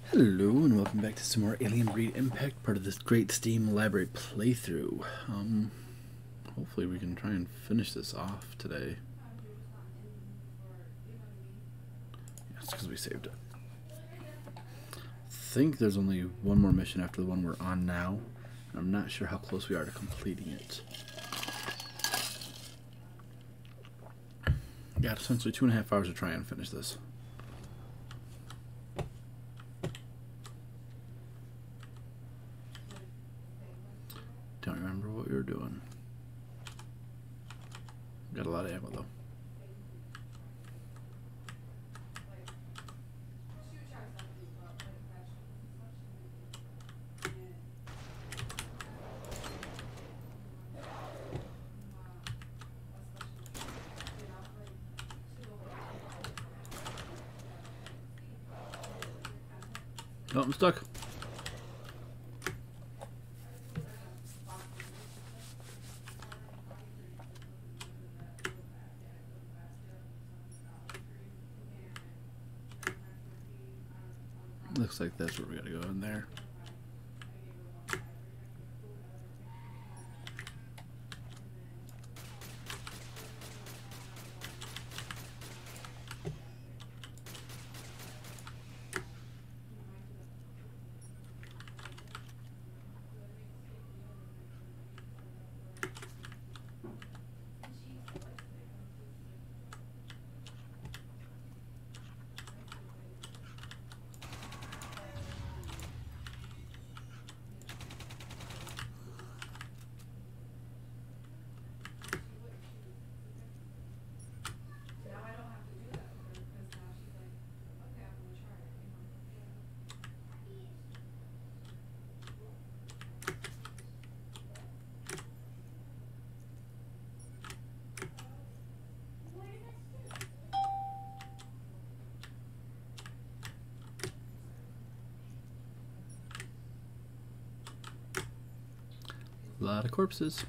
Hello and welcome back to some more Alien Breed Impact, part of this great Steam library playthrough. Hopefully we can try and finish this off today. That's because we saved it. I think there's only one more mission after the one we're on now. And I'm not sure how close we are to completing it. Yeah, essentially 2.5 hours to try and finish this. Don't remember what we were doing. Got a lot of ammo though. Oh, I'm stuck. Looks like that's where we gotta go in there. A lot of corpses.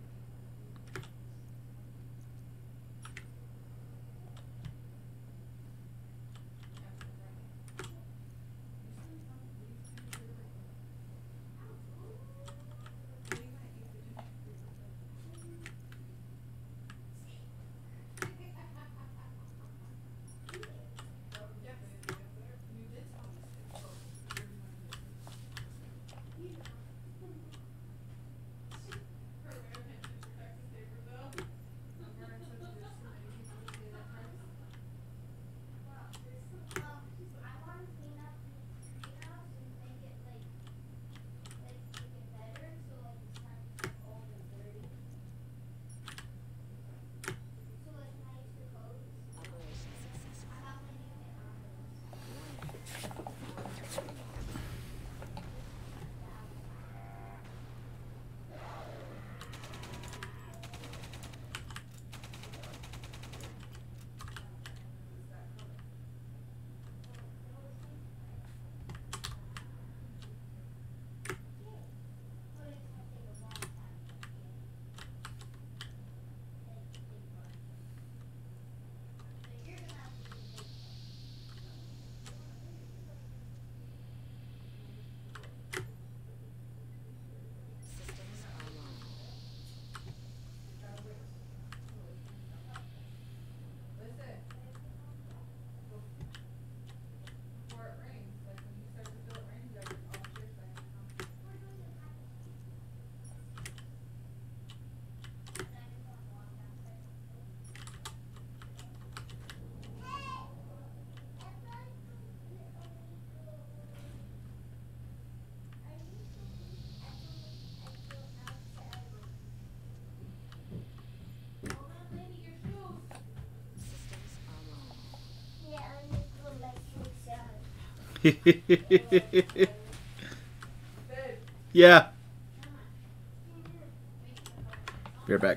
Yeah. Be right back.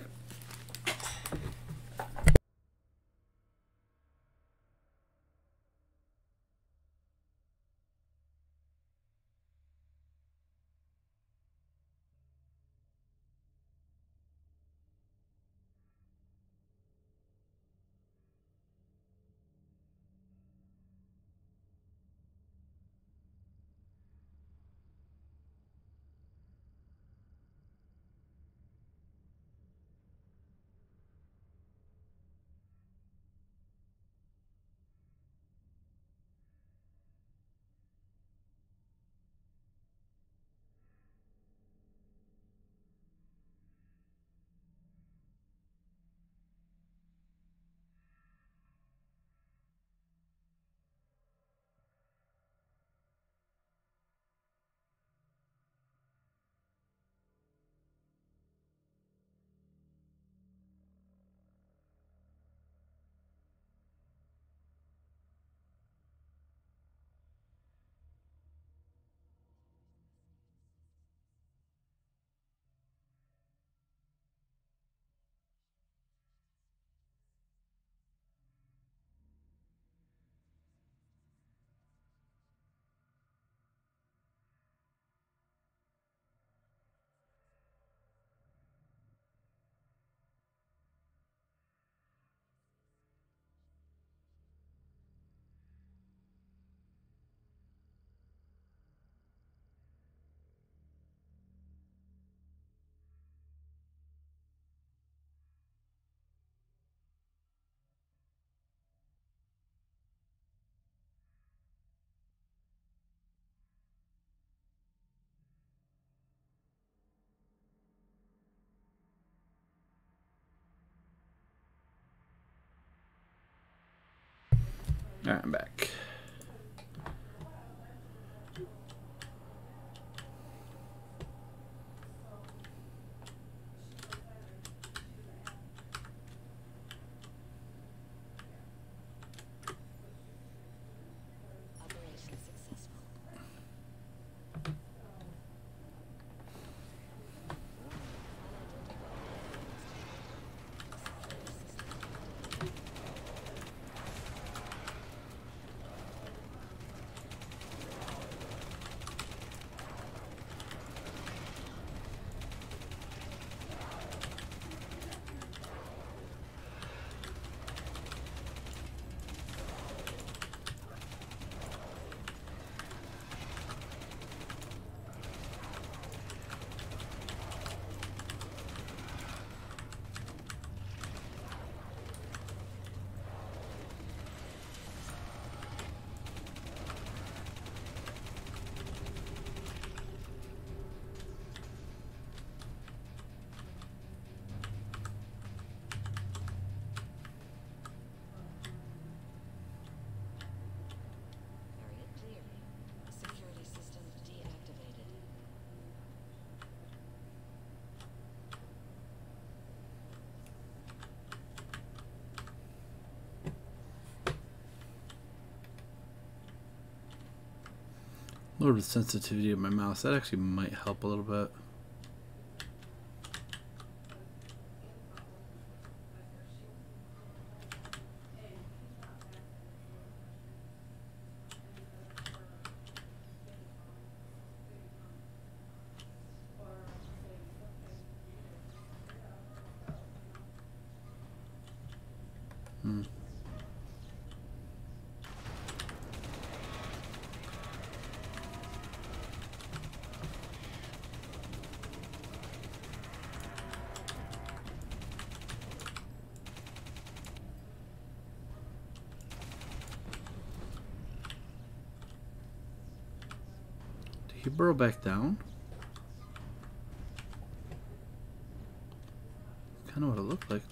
Alright, I'm back. Lower the sensitivity of my mouse. That actually might help a little bit. Did he burrow back down? Kind of what it looked like.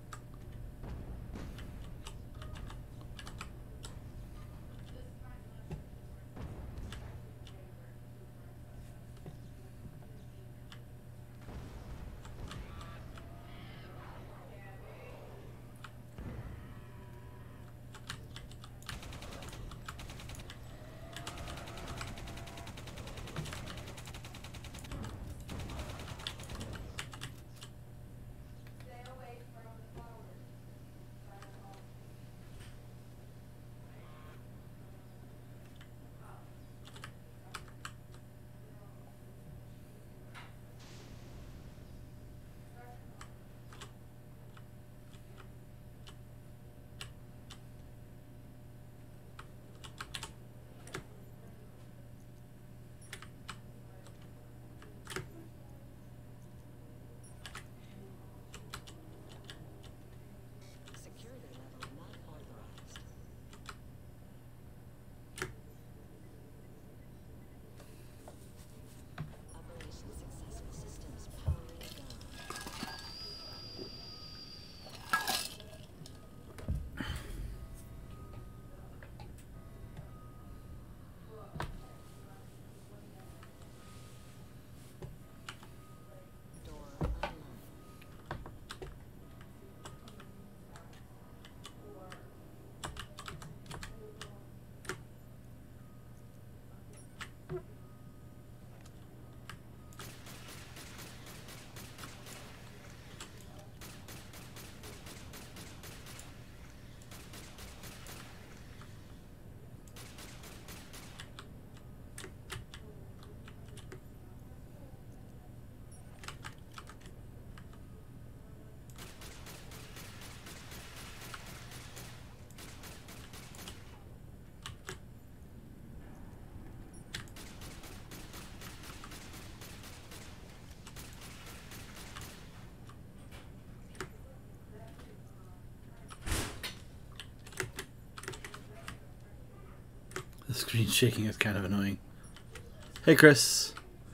The screen shaking is kind of annoying. Hey, Chris.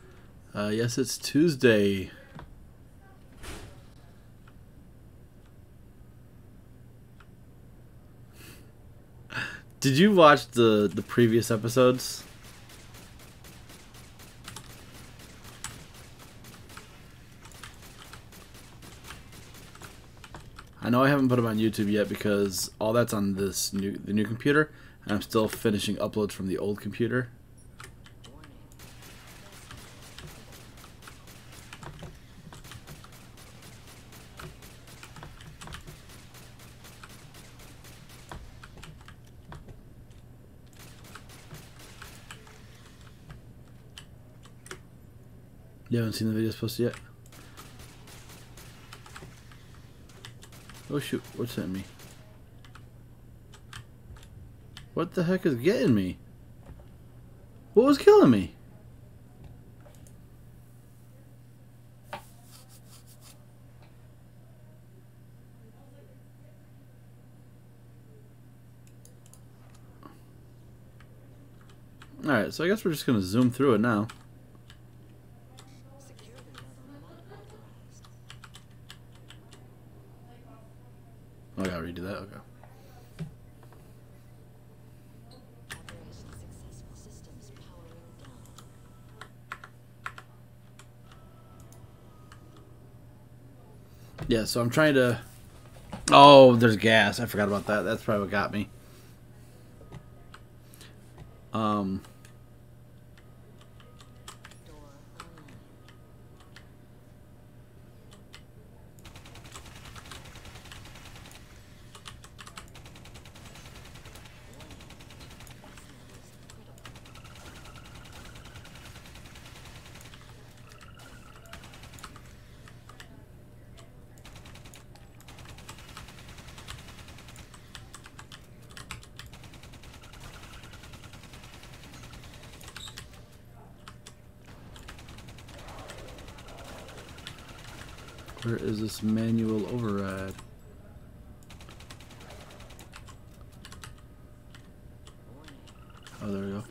Yes, it's Tuesday. Did you watch the previous episodes? I know I haven't put them on YouTube yet because all that's on the new computer, and I'm still finishing uploads from the old computer. You haven't seen the videos posted yet? Oh shoot, what's hitting me? What the heck is getting me? What was killing me? Alright, so I guess we're just gonna zoom through it now. Oh, I gotta redo that, okay. Yeah, so I'm trying to... Oh, there's gas. I forgot about that. That's probably what got me. Where is this manual override? Oh, there we go.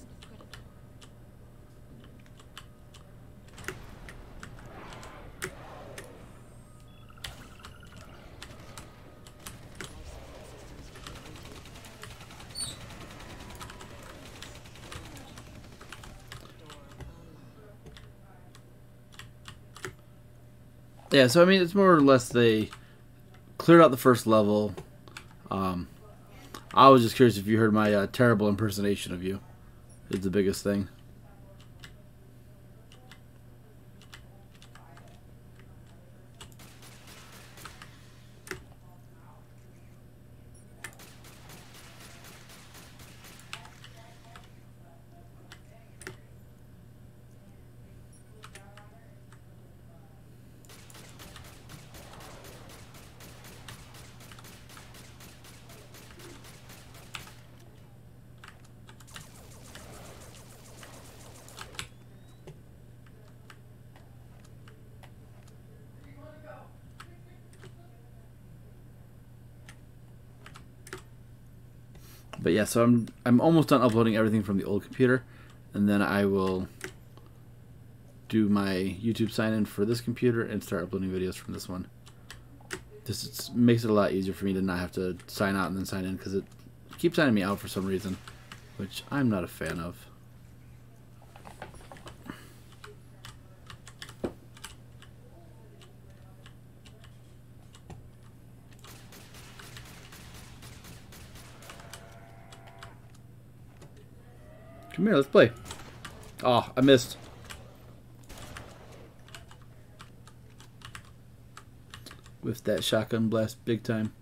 Yeah, so I mean, it's more or less they cleared out the first level. I was just curious if you heard my terrible impersonation of you. It's the biggest thing. But yeah, so I'm almost done uploading everything from the old computer, and then I will do my YouTube sign-in for this computer and start uploading videos from this one. This makes it a lot easier for me to not have to sign out and then sign in, because it keeps signing me out for some reason, which I'm not a fan of. Come here, let's play. Oh, I missed. With that shotgun blast big time.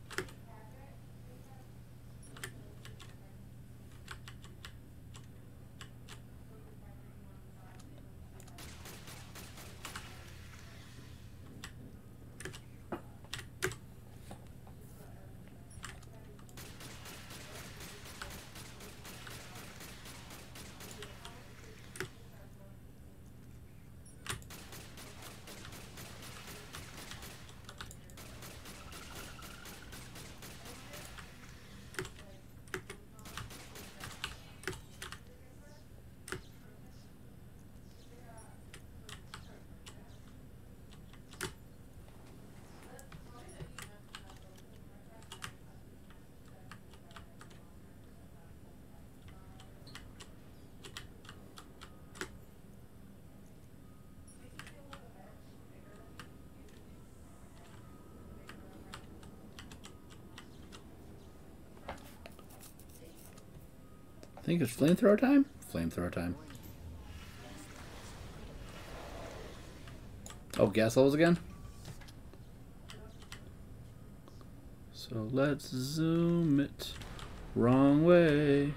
I think it's flamethrower time? Flamethrower time. Oh, gas levels again? So let's zoom it. Wrong way.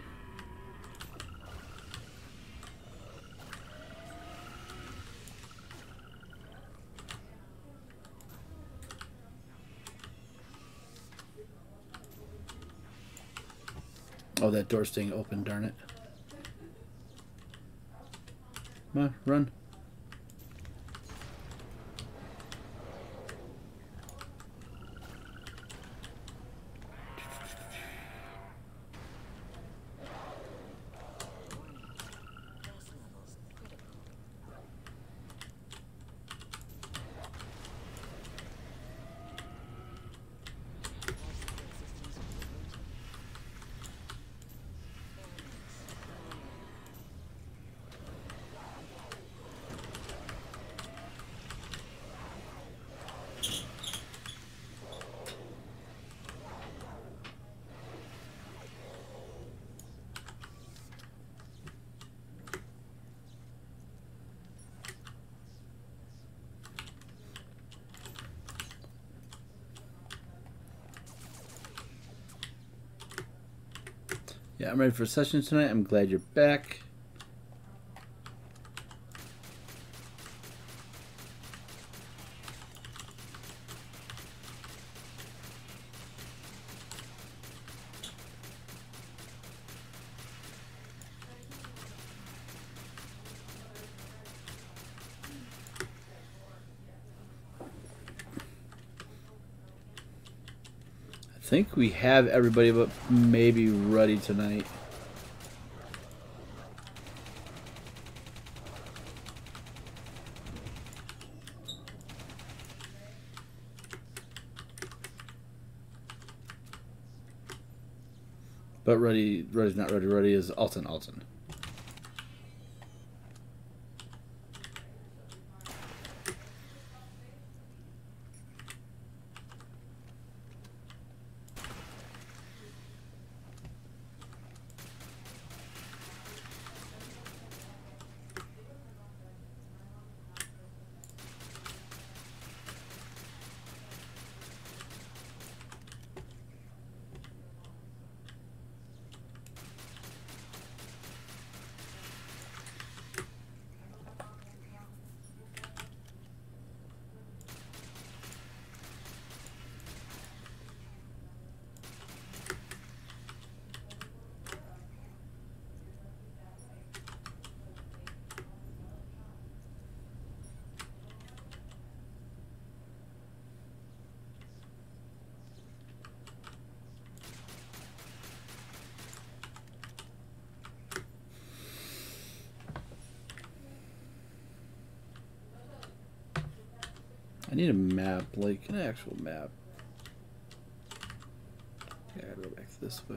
Oh, that door's staying open, darn it. Come on, run. Yeah, I'm ready for session tonight. I'm glad you're back. I think we have everybody but maybe Ruddy tonight. But Ruddy's not Ruddy. Ruddy is Alton. I need a map, like an actual map. Yeah, I gotta go back this way.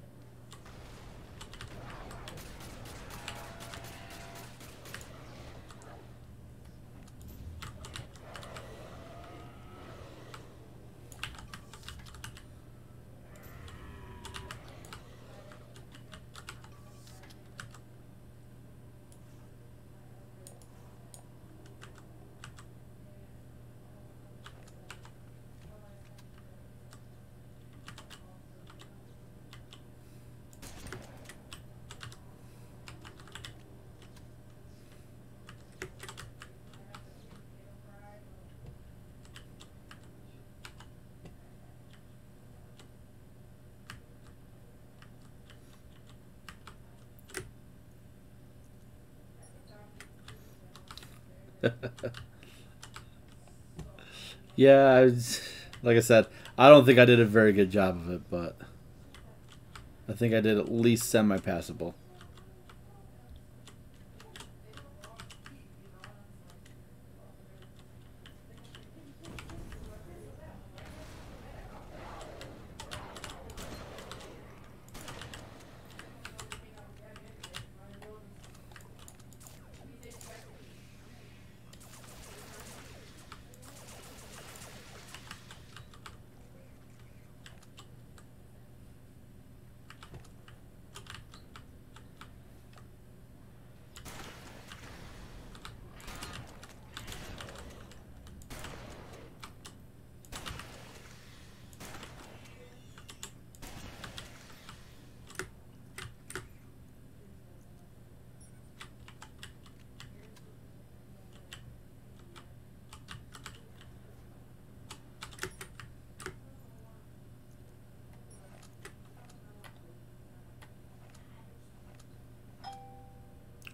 Yeah, like I said, I don't think I did a very good job of it, but I think I did at least semi-passable.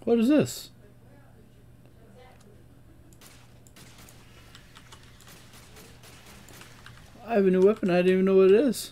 What is this? I have a new weapon. I didn't even know what it is.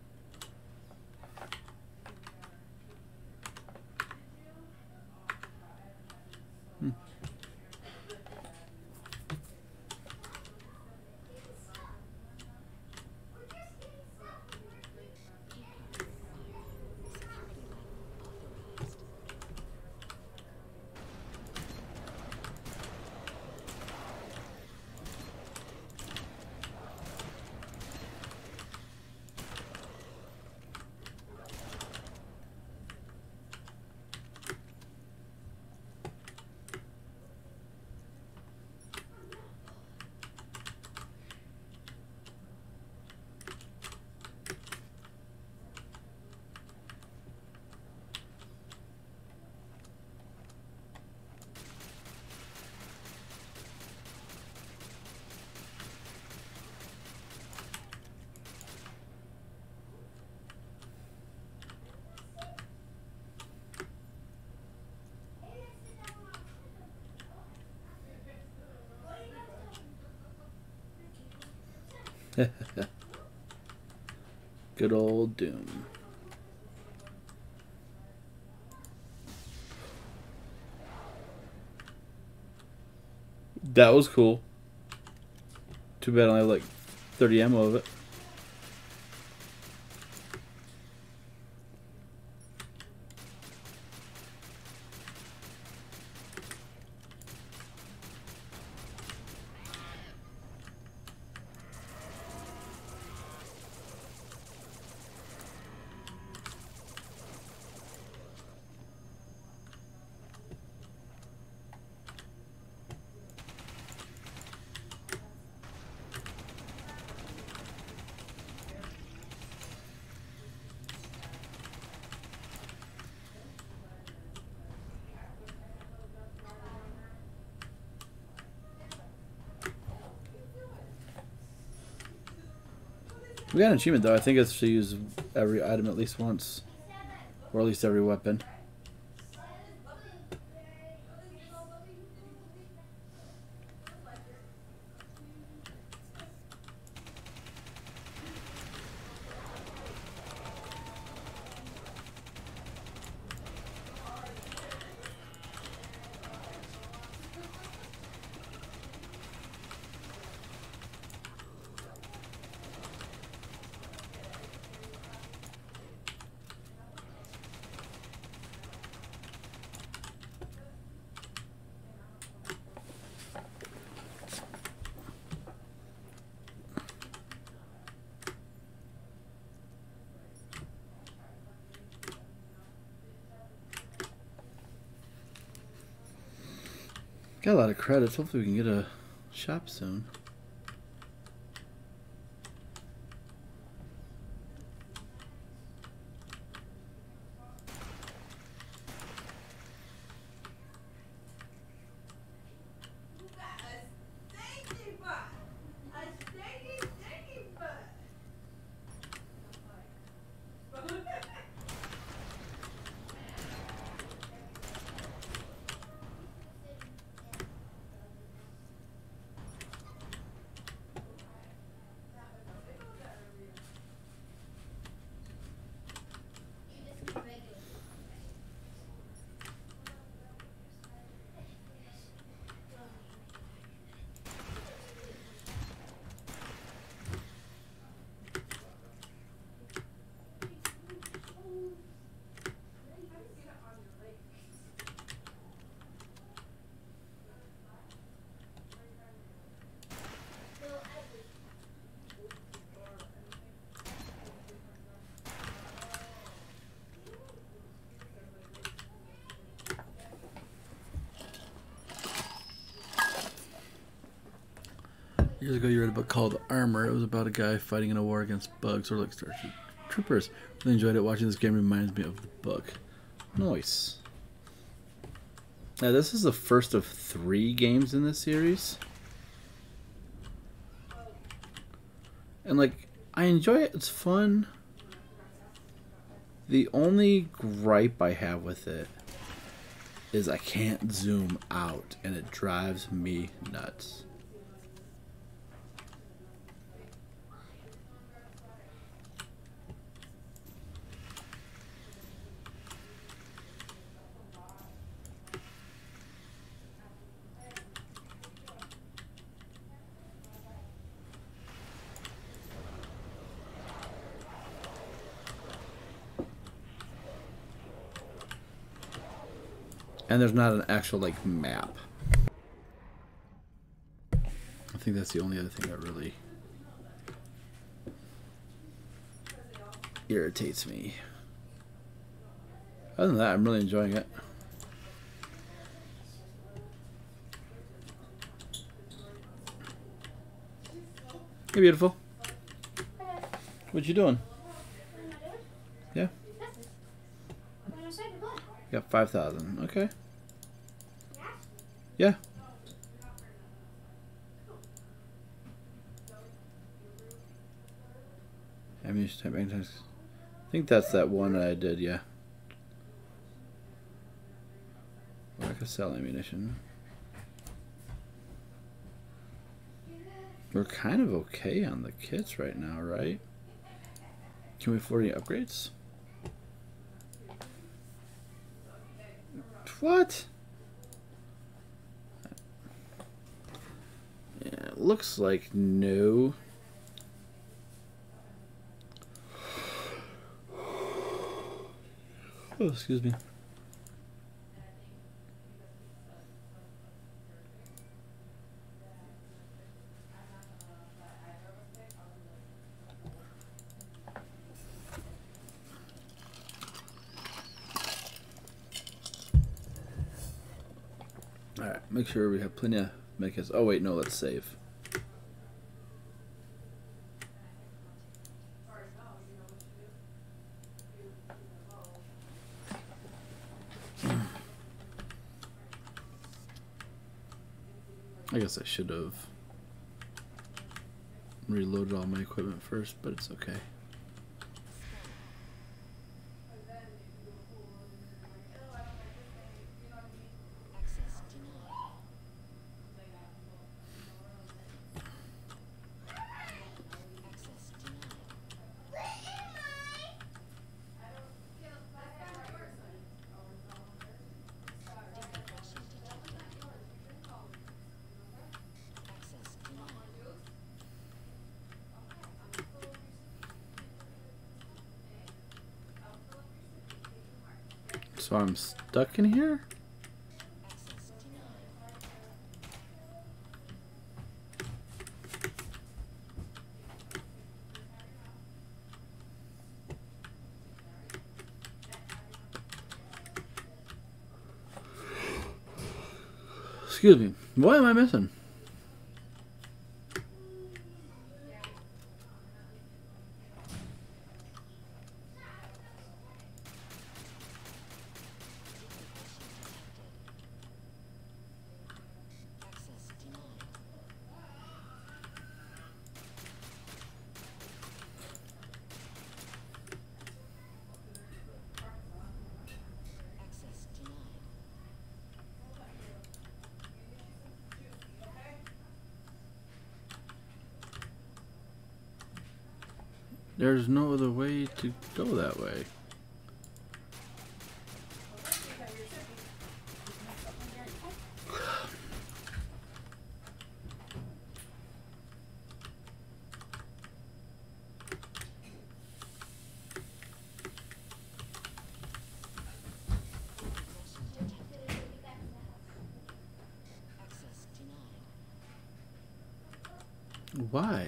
Good old Doom. That was cool. Too bad I only have like 30 ammo of it. We got an achievement though. I think it's to use every item at least once. Or at least every weapon. Got a lot of credits. Hopefully we can get a shop soon. Years ago, you read a book called Armor. It was about a guy fighting in a war against bugs, or like Starship Troopers. Really enjoyed it. Watching this game reminds me of the book. Nice. Now, this is the first of 3 games in this series. And, like, I enjoy it. It's fun. The only gripe I have with it is I can't zoom out, and it drives me nuts. And there's not an actual, like, map. I think that's the only other thing that really irritates me. Other than that, I'm really enjoying it. Hey, beautiful. What you doing? Yeah. You got 5,000. Okay. Yeah. Ammunition type magnetics. I think that's that one I did, yeah. I could sell ammunition. We're kind of okay on the kits right now, right? Can we afford any upgrades? What? Yeah, it looks like no. Oh, excuse me. Alright, make sure we have plenty of medkits. Oh wait, no, let's save. I guess I should have reloaded all my equipment first, but it's okay. So I'm stuck in here? Excuse me, what am I missing? There's no other way to go that way. Why?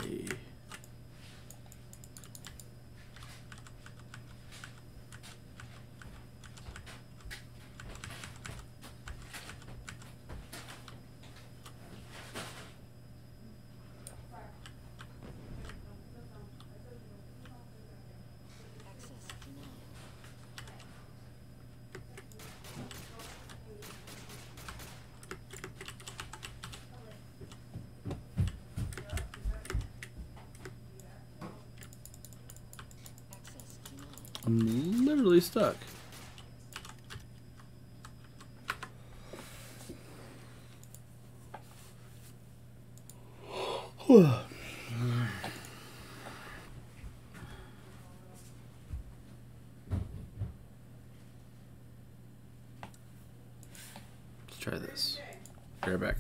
I'm literally stuck. Let's try this. Be right back.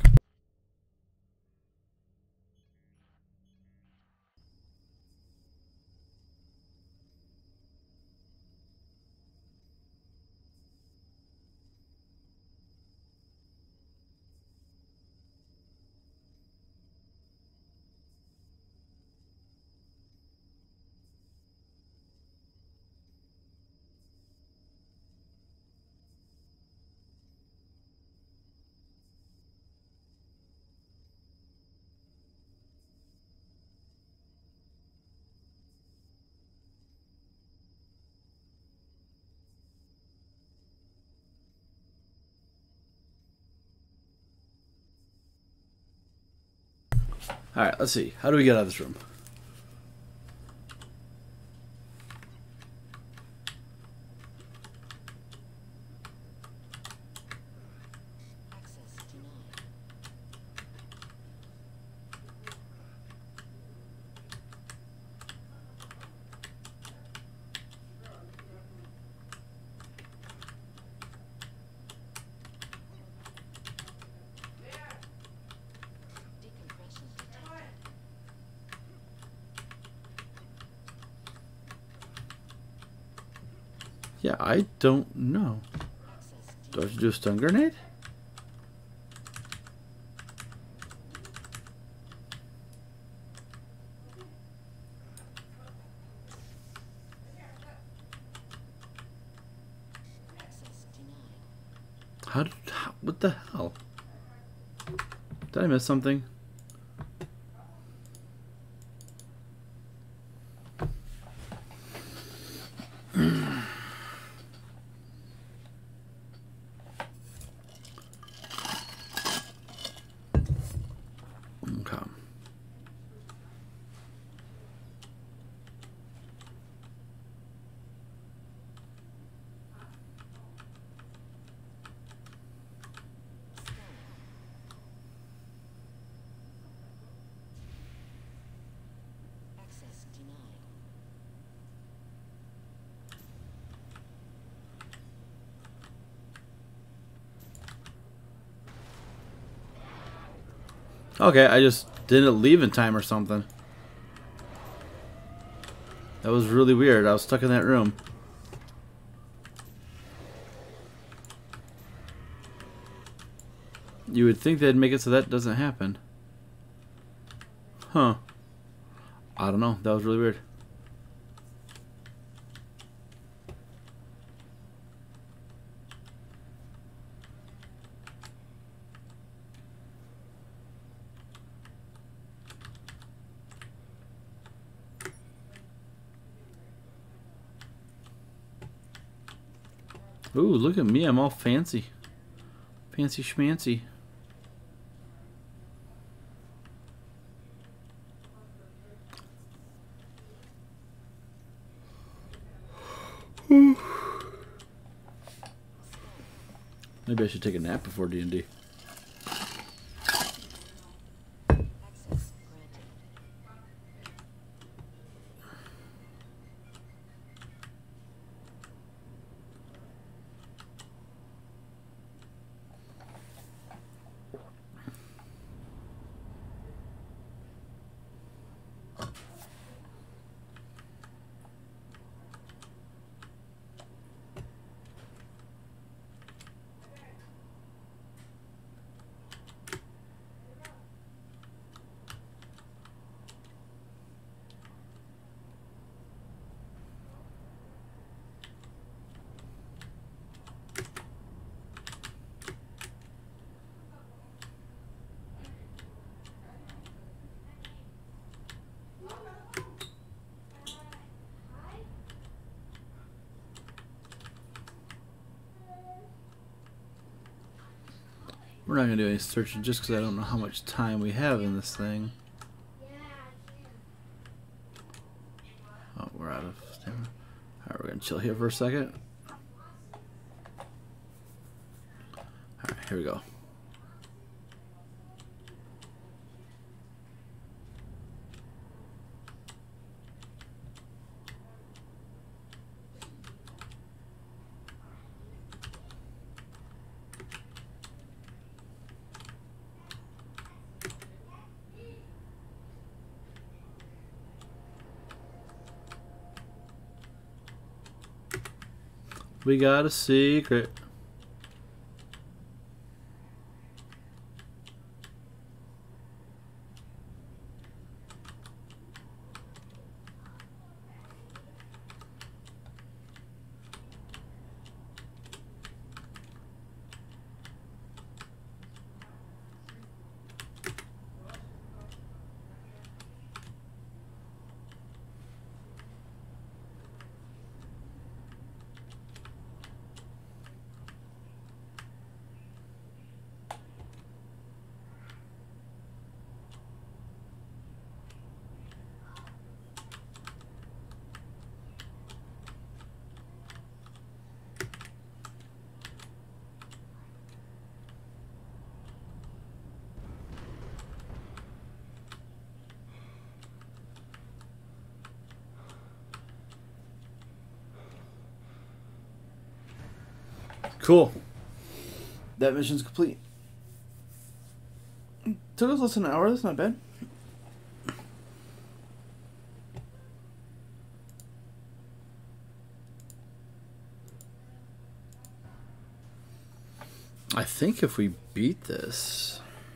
Alright, let's see. How do we get out of this room? Yeah, I don't know. Do I have to do a stun grenade? What the hell? Did I miss something? Okay. Okay, I just didn't leave in time or something. That was really weird. I was stuck in that room. You would think they'd make it so that doesn't happen. Huh. I don't know. That was really weird. Ooh, look at me. I'm all fancy. Fancy schmancy. Maybe I should take a nap before D&D. We're not going to do any searching just because I don't know how much time we have in this thing. Oh, we're out of stamina. Alright, we're going to chill here for a second. Alright, here we go. We got a secret. Cool. That mission's complete. Took us less than an hour. That's not bad. I think if we beat this...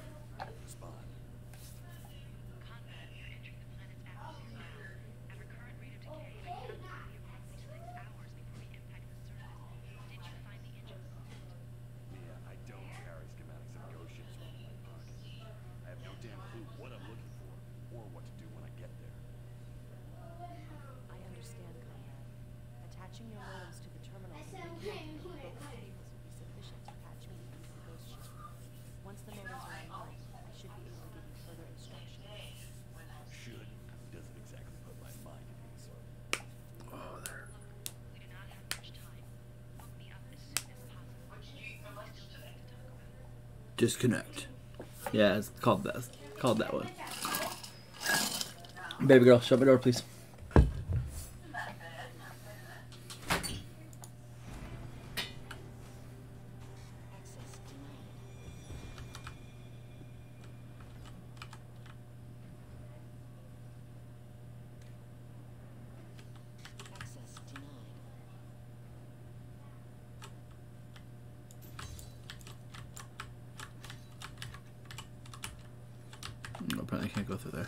Disconnect. Yeah, it's called that. It's called that one. Baby girl, shut my door, please. No, apparently I can't go through there.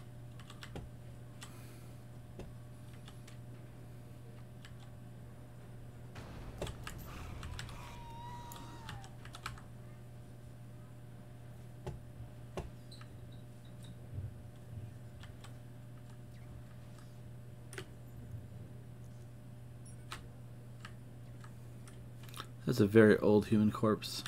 That's a very old human corpse.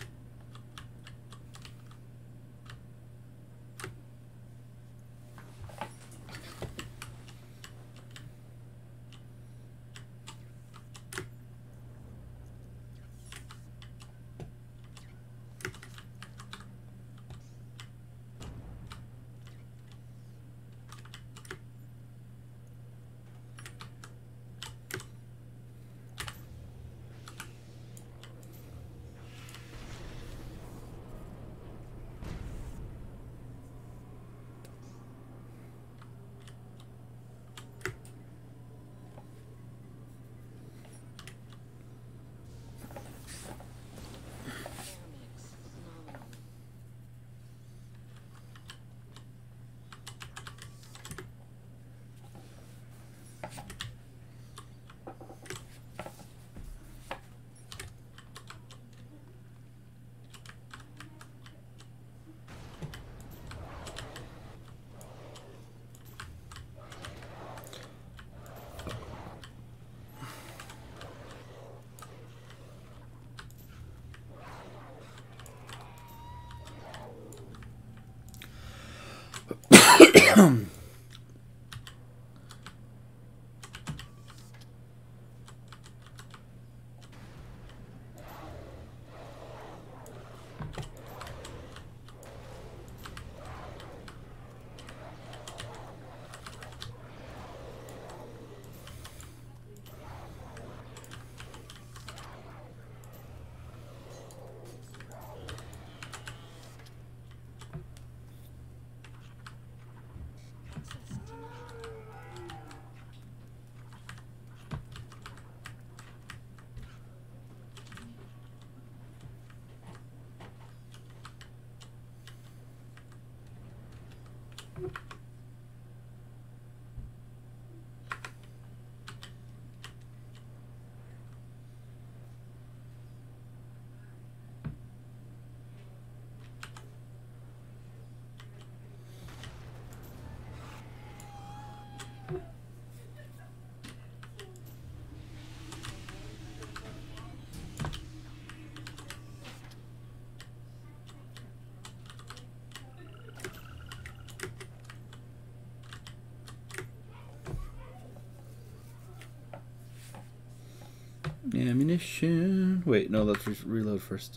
Ammunition. Wait, no, let's reload first.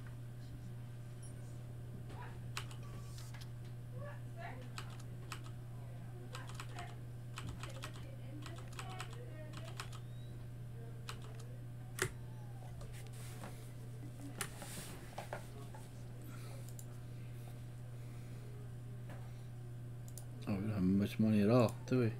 Oh, we don't have much money at all, do we?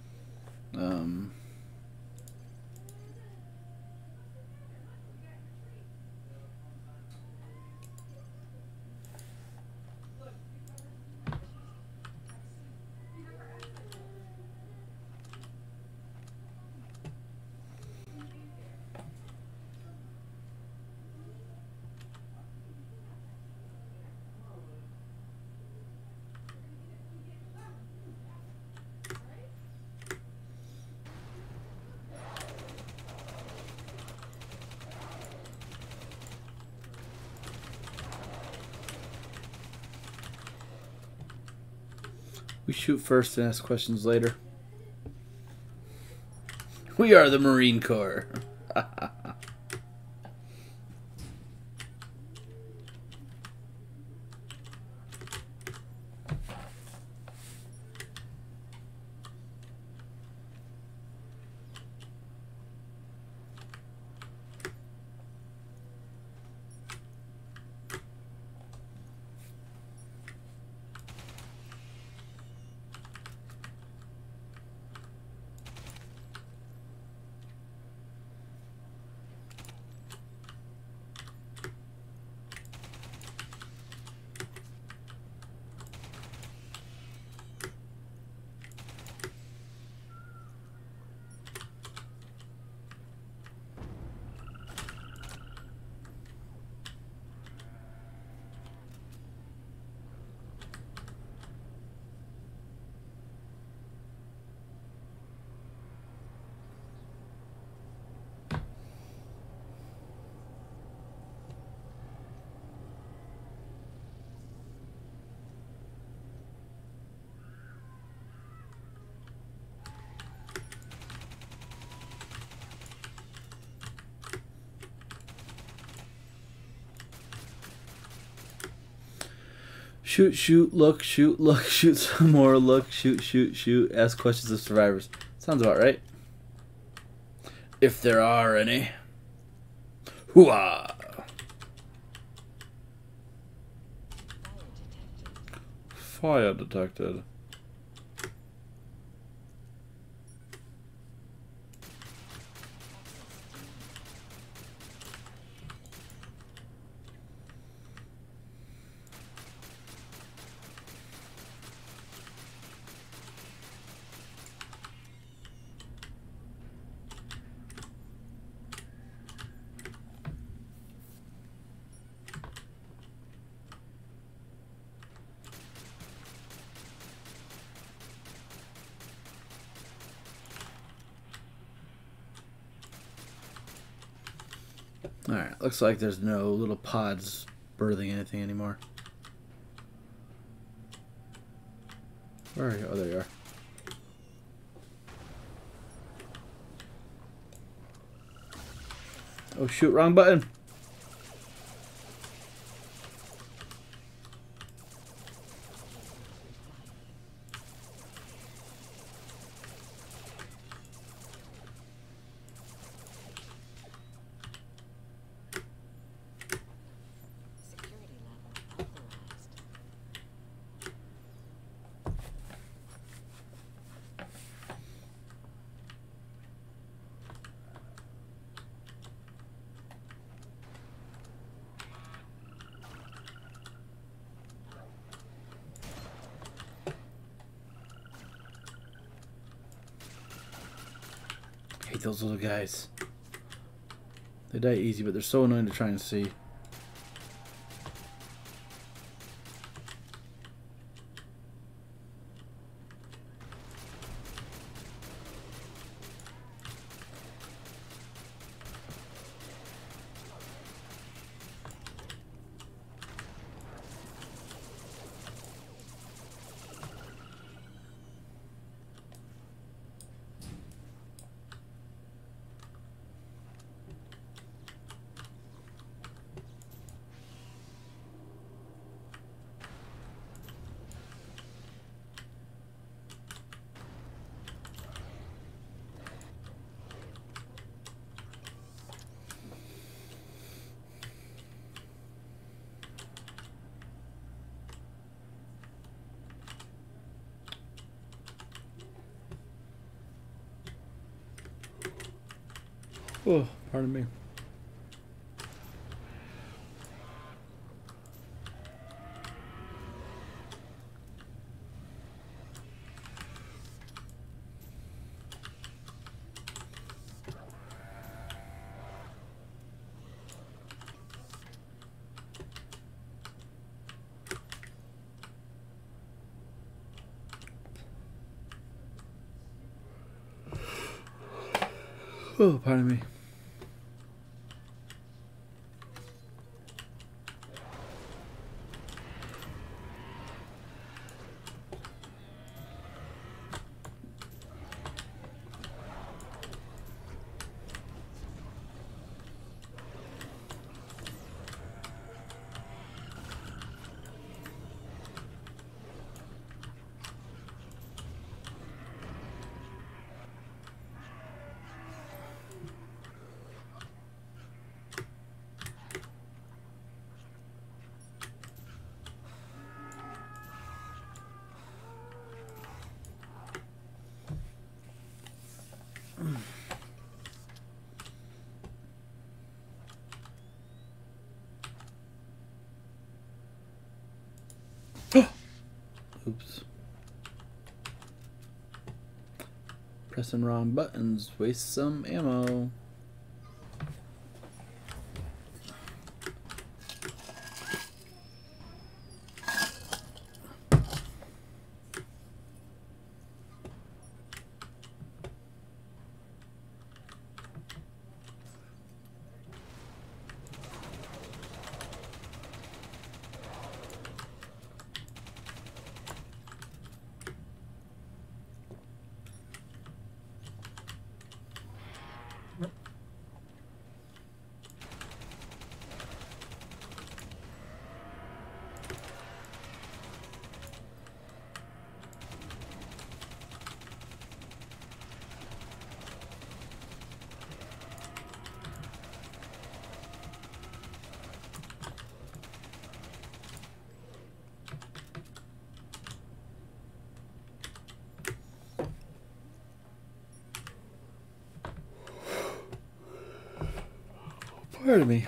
We shoot first and ask questions later. We are the Marine Corps. Shoot, shoot, look, shoot, some more, look, shoot, shoot, shoot, ask questions of survivors. Sounds about right. If there are any. Hooah! Fire detected. Alright, looks like there's no little pods birthing anything anymore. Where are you? Oh, there you are. Oh shoot, wrong button. those little guys. They die easy, but they're so annoying to try and see. Oh, pardon me. Oh, pardon me. Oops. Pressing wrong buttons. Waste some ammo. Pardon me.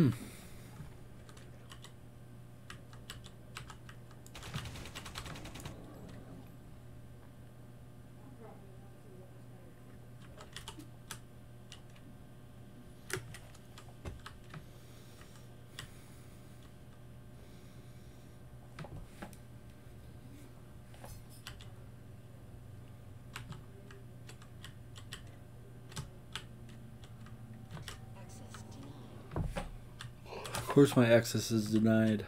Of course my access is denied.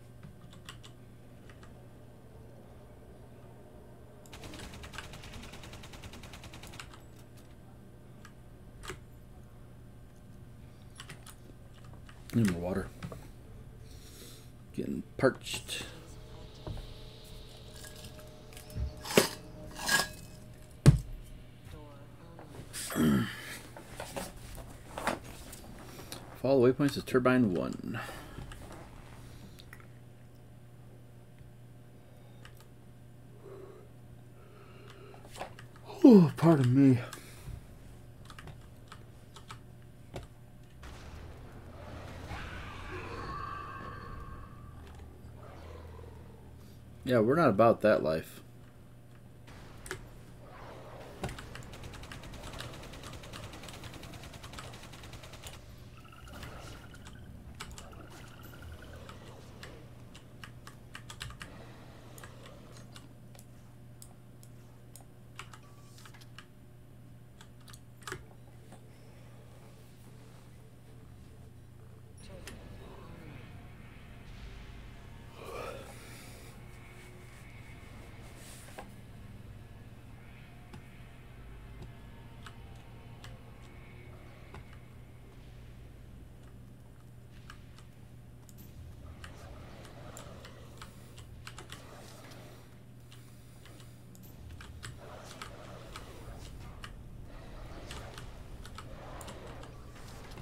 Need more water. Getting parched. Follow waypoints to turbine 1. Oh, pardon me. Yeah, we're not about that life.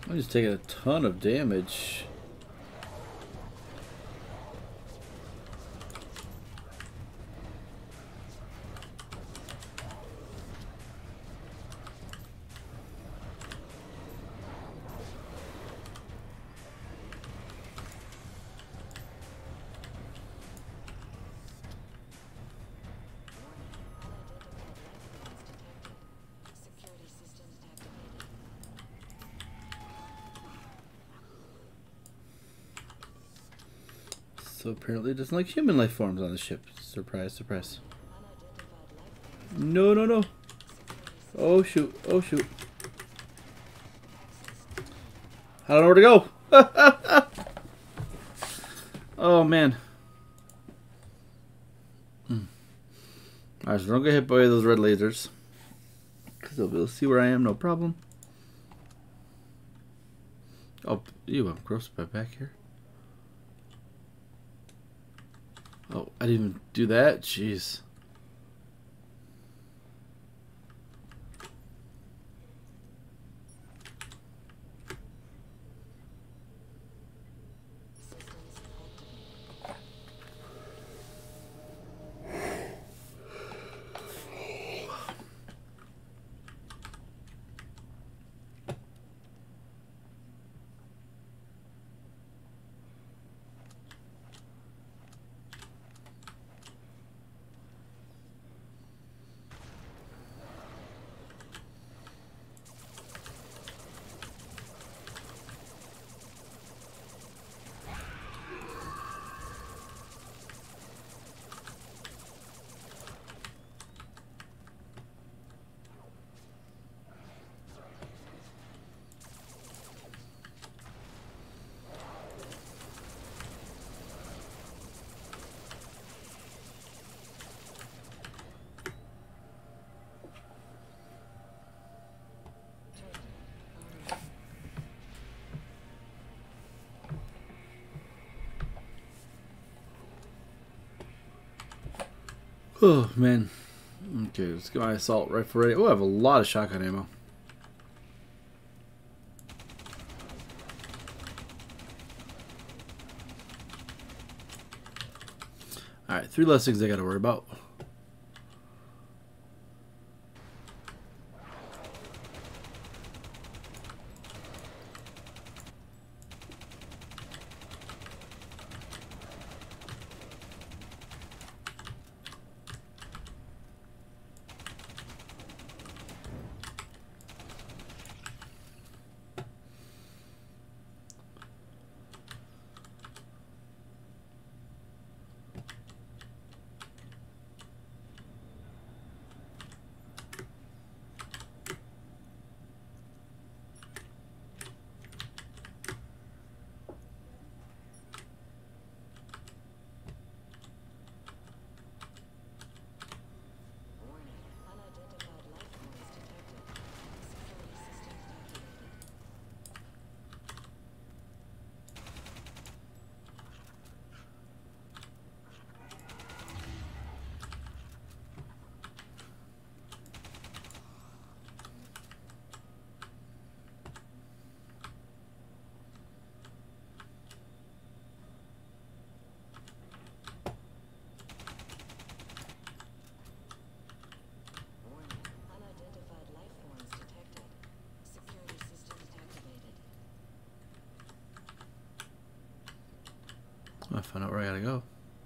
I'm just taking a ton of damage. So apparently it doesn't like human life forms on the ship. Surprise, surprise. No, no, no. Oh shoot, oh shoot. I don't know where to go. Oh man. Alright, so don't get hit by those red lasers. Because they'll be able to see where I am, no problem. Oh, ew, I'm gross by back here. Oh, I didn't even do that? Jeez. Oh man. Okay, let's get my assault rifle ready. Oh, I have a lot of shotgun ammo. Alright, 3 less things I gotta worry about. I found out where I gotta go.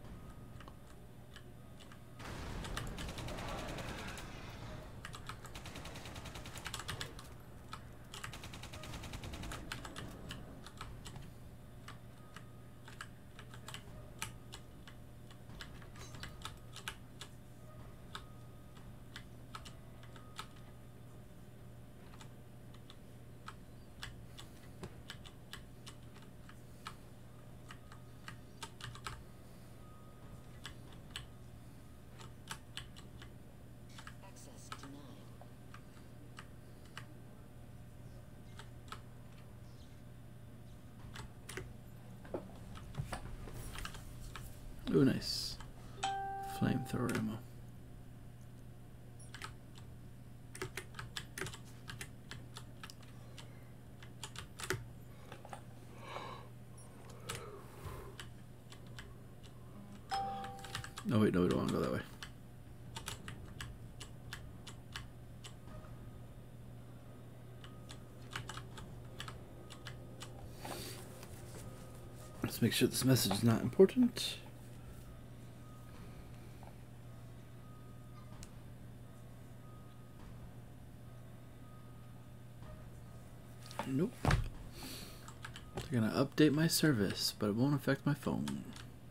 Oh, nice. Flamethrower ammo. Oh wait, no, we don't want to go that way. Let's make sure this message is not important. Nope. They're gonna update my service, but it won't affect my phone.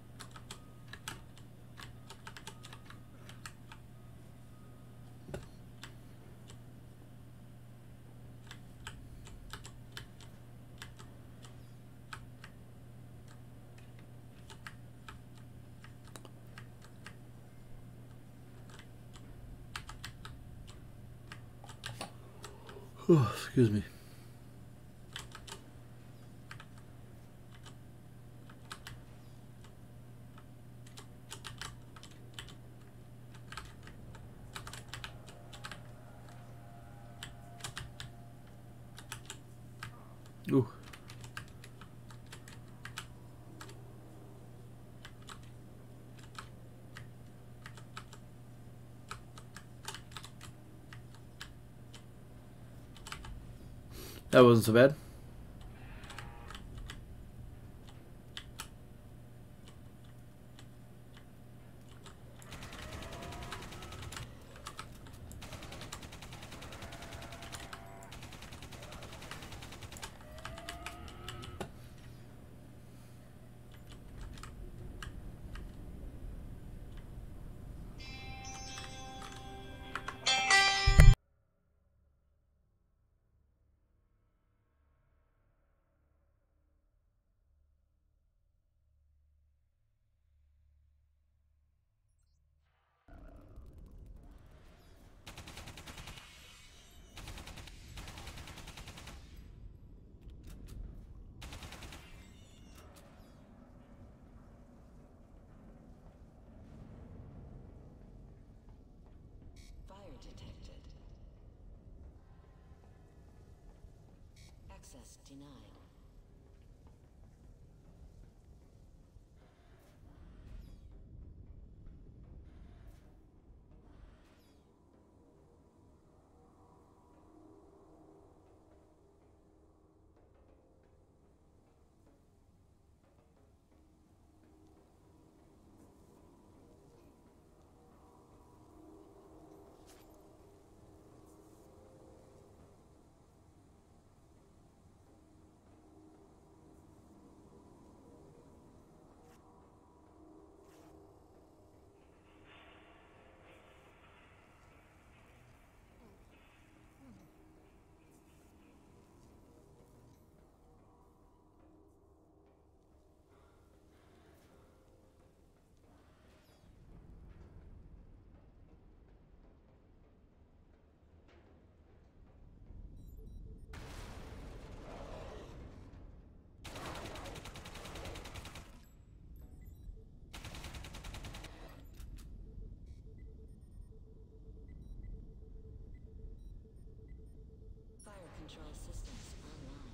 Oh, excuse me. Ooh. That wasn't so bad. Detected. Access denied. Control systems online.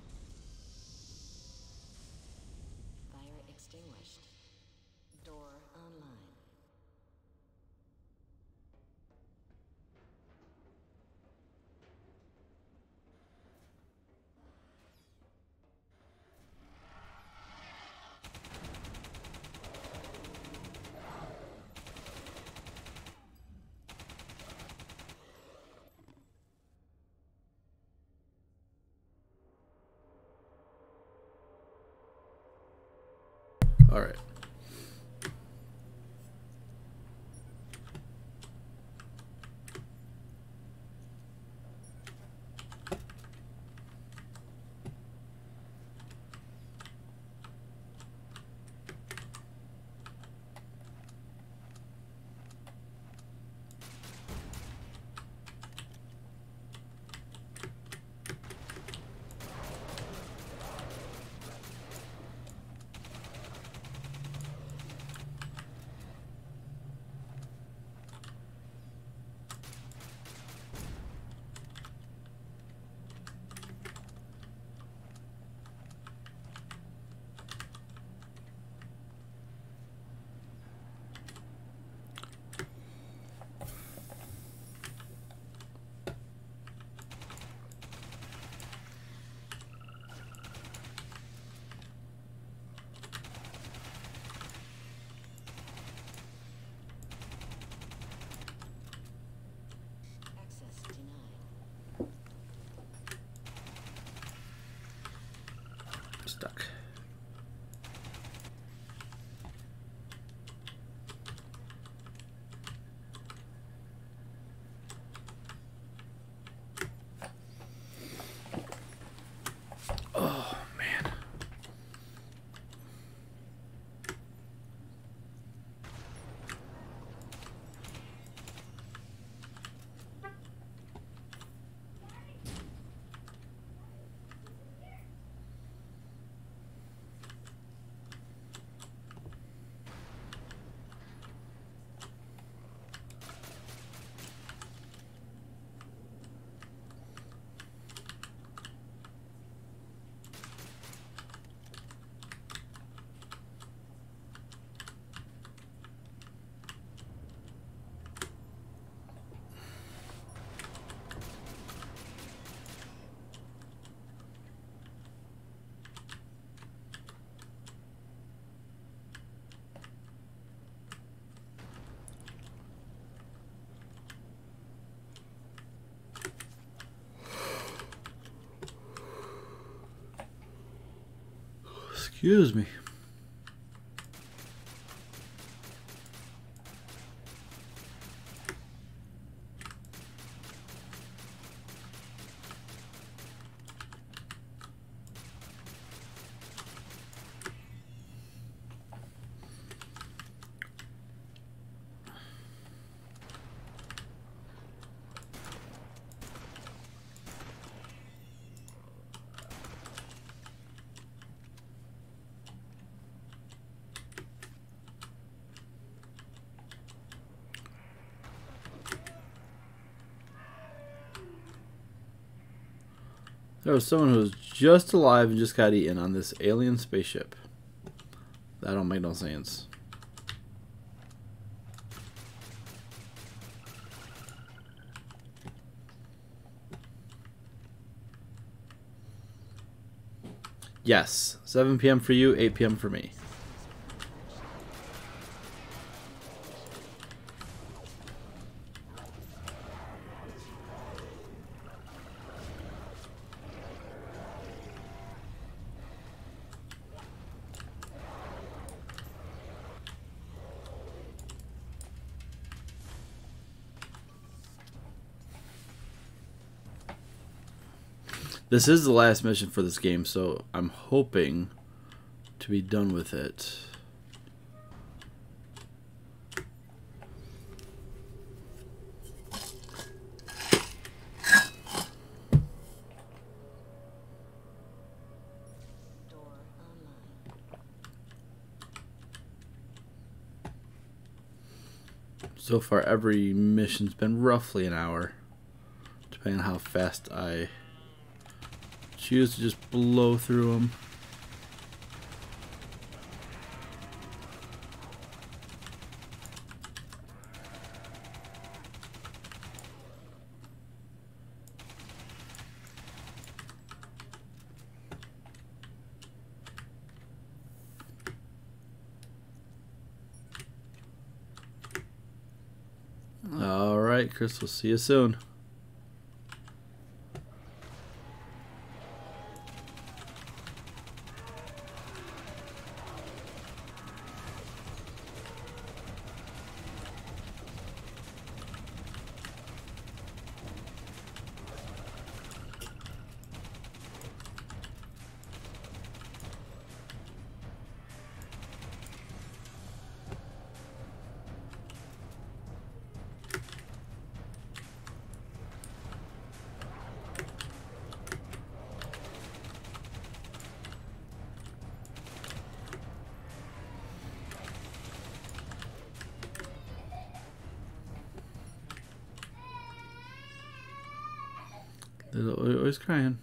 Fire extinguished. Door online. All right. stuck. Oh, man. Excuse me. There was someone who was just alive and just got eaten on this alien spaceship. That don't make no sense. Yes, 7 p.m. for you, 8 p.m. for me. This is the last mission for this game, so I'm hoping to be done with it. Door online. So far, every mission's been roughly an hour, depending on how fast I choose to just blow through them. All right, Chris, we'll see you soon. They're always crying.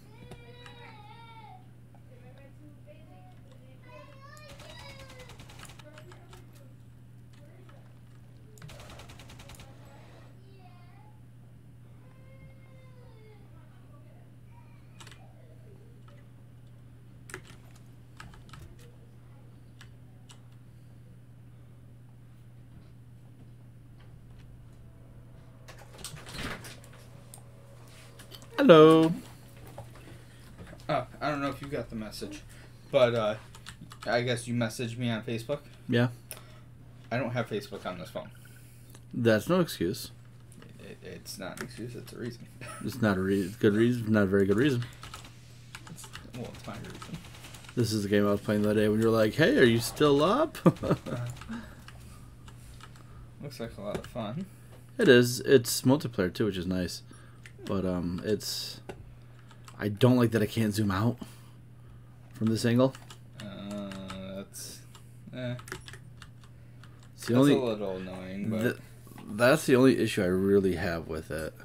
Hello. Oh, I don't know if you got the message. But I guess you messaged me on Facebook. Yeah. I don't have Facebook on this phone. That's no excuse. It's not an excuse. It's a reason. It's not a good reason. Not a very good reason. It's my reason. This is the game I was playing the other day when you were like, "Hey, are you still up?" Looks like a lot of fun. It is. It's multiplayer too, which is nice. But it's. I don't like that I can't zoom out from this angle. That's. It's the only, a little annoying, but that's the only issue I really have with it.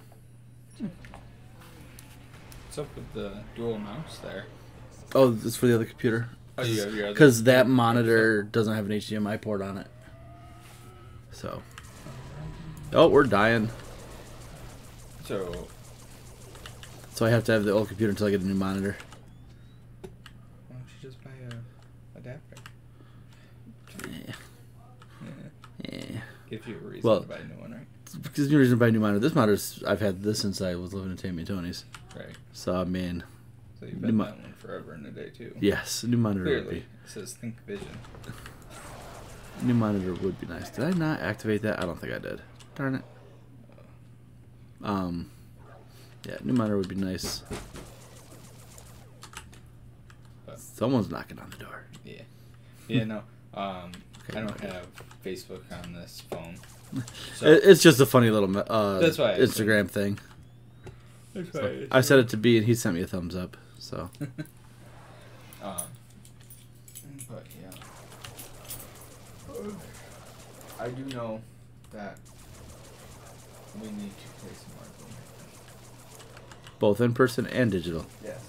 what's up with the dual mouse there? Oh, it's for the other computer. Oh, you have your other. Because that monitor doesn't have an HDMI port on it. So. Oh, we're dying. So I have to have the old computer until I get a new monitor. why don't you just buy a adapter? Yeah. Yeah. Yeah. Gives you a reason to buy a new one, right? Because the reason to buy a new monitor. This monitor's, I've had this since I was living in Tammy Tony's. Right. So, I mean. So you've had that one forever and a day, too. Yes, a new monitor would Clearly. be. It says Think Vision. New monitor would be nice. Did I not activate that? I don't think I did. Darn it. Yeah, new monitor would be nice. Someone's knocking on the door. Yeah. Yeah, no. I don't have Facebook on this phone. So It's just a funny little that's why Instagram thing. That's So why I set it to B, and he sent me a thumbs up. So. But yeah, I do know that we need to play some more Bloom. Both in person and digital. Yes.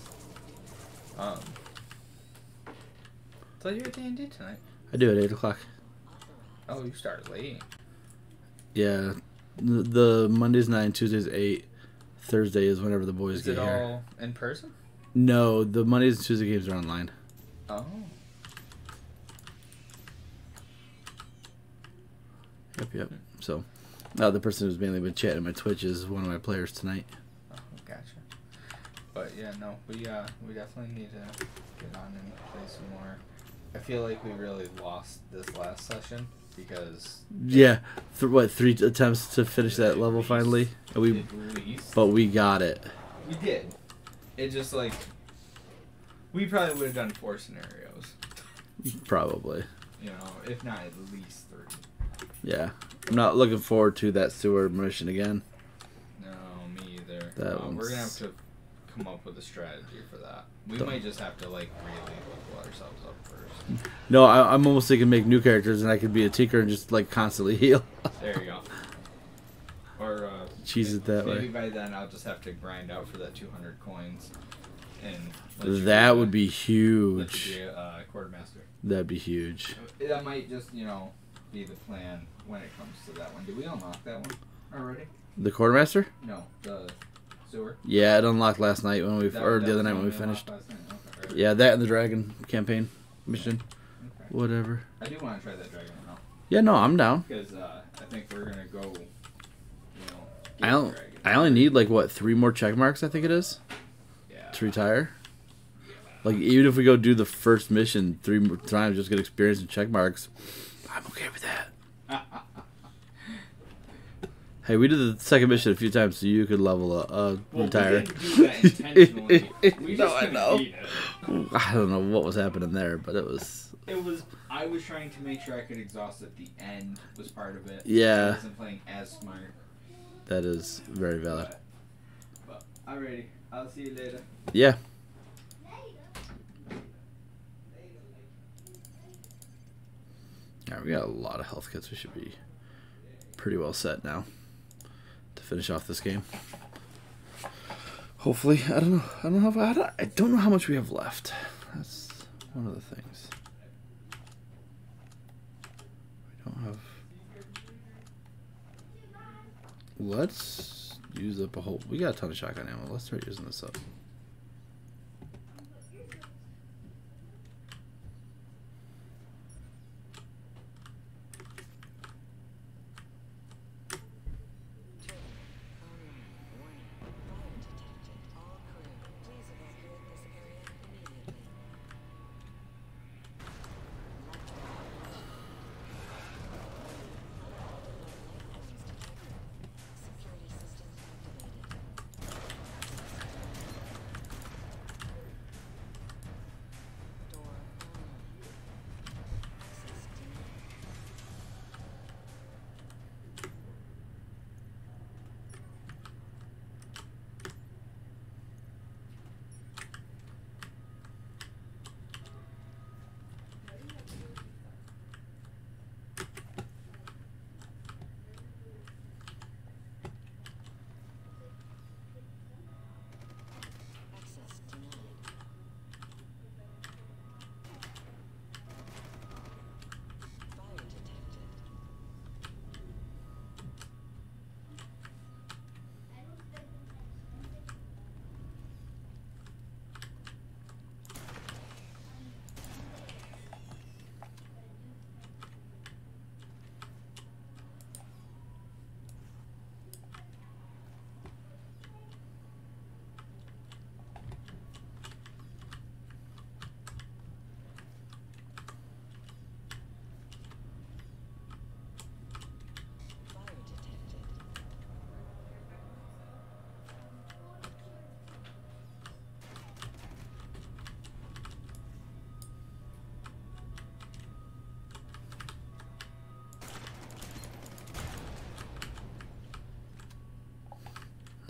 So you're at D&D tonight? I do at 8 o'clock. Oh, you start late. Yeah, the Monday's 9, Tuesday's 8, Thursday is whenever the boys get here. Is it all in person? No, the Mondays and Tuesday games are online. Oh. Yep. So, the person who's mainly been chatting my Twitch is one of my players tonight. Oh, gotcha. But yeah, no, we definitely need to get on and play some more. I feel like we really lost this last session because Yeah, 3 attempts to finish that level finally, and but we got it. We did. It just like we probably would have done 4 scenarios. Probably. You know, if not at least 3. Yeah, I'm not looking forward to that sewer mission again. No, me either. We're gonna have to come up with a strategy for that. We might just have to like really level ourselves up first. No, I'm almost thinking make new characters, and I could be a tinker and just like constantly heal. There you go. Or cheese it that maybe way. by then I'll just have to grind out for that 200 coins. And That would be huge. Be a quartermaster. That'd be huge. That might just be the plan when it comes to that one. Did we unlock that one already? The quartermaster? No, the sewer. Yeah, it unlocked last night or the other night when we finished. Yeah, that and the dragon campaign mission. Okay. Whatever. I do want to try that dragon one out. Yeah, no, I'm down. Because I think we're gonna go. I only need like 3 more check marks. I think it is. Yeah. To retire. Like even if we go do the first mission 3 more times, just get experience and check marks. I'm okay with that. Hey, we did the second mission a few times, so you could level up, retire. We didn't do that intentionally. We just I couldn't know. beat it. I don't know what was happening there, but it was. I was trying to make sure I could exhaust at the end. Was part of it. Yeah. I wasn't playing as smart. That is very valid. But alrighty, I'll see you later. Yeah. Alright, we got a lot of health kits. We should be pretty well set now to finish off this game. Hopefully, I don't know. I don't know how much we have left. That's one of the things. We don't have. Let's use up a whole. We got a ton of shotgun ammo. Let's start using this up.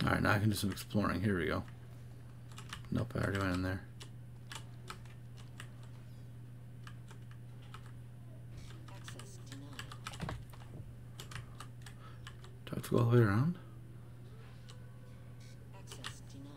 Alright, now I can do some exploring. Here we go. Nope, I already went in there. Access denied. Do I have to go all the way around? Access denied.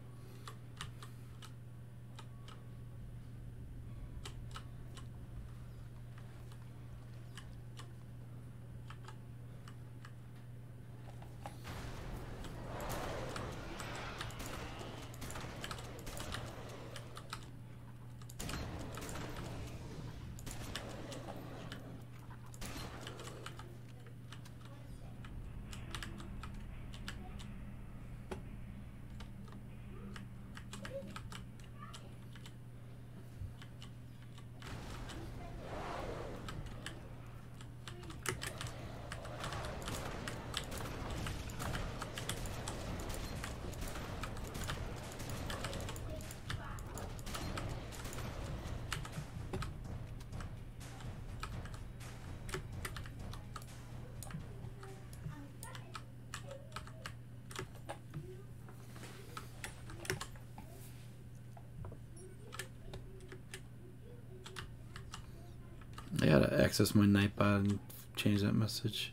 I gotta access my Nightbot and change that message.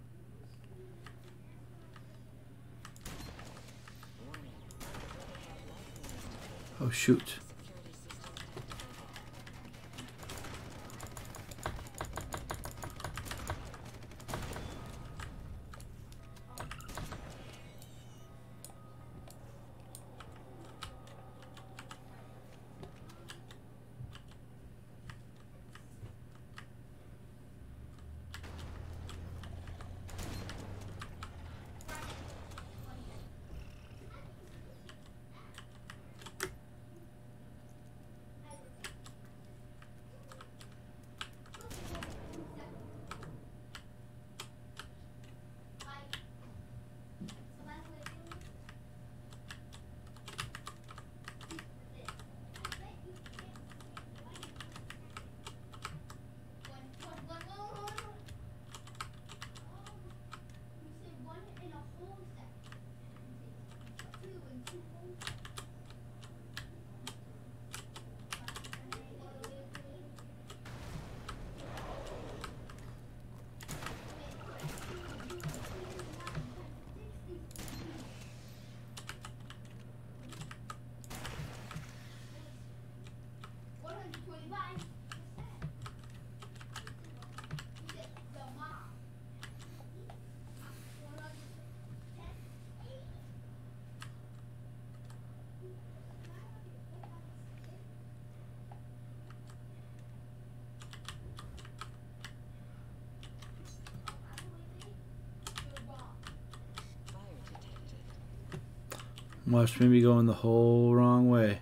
Oh shoot. Watch me be going the whole wrong way.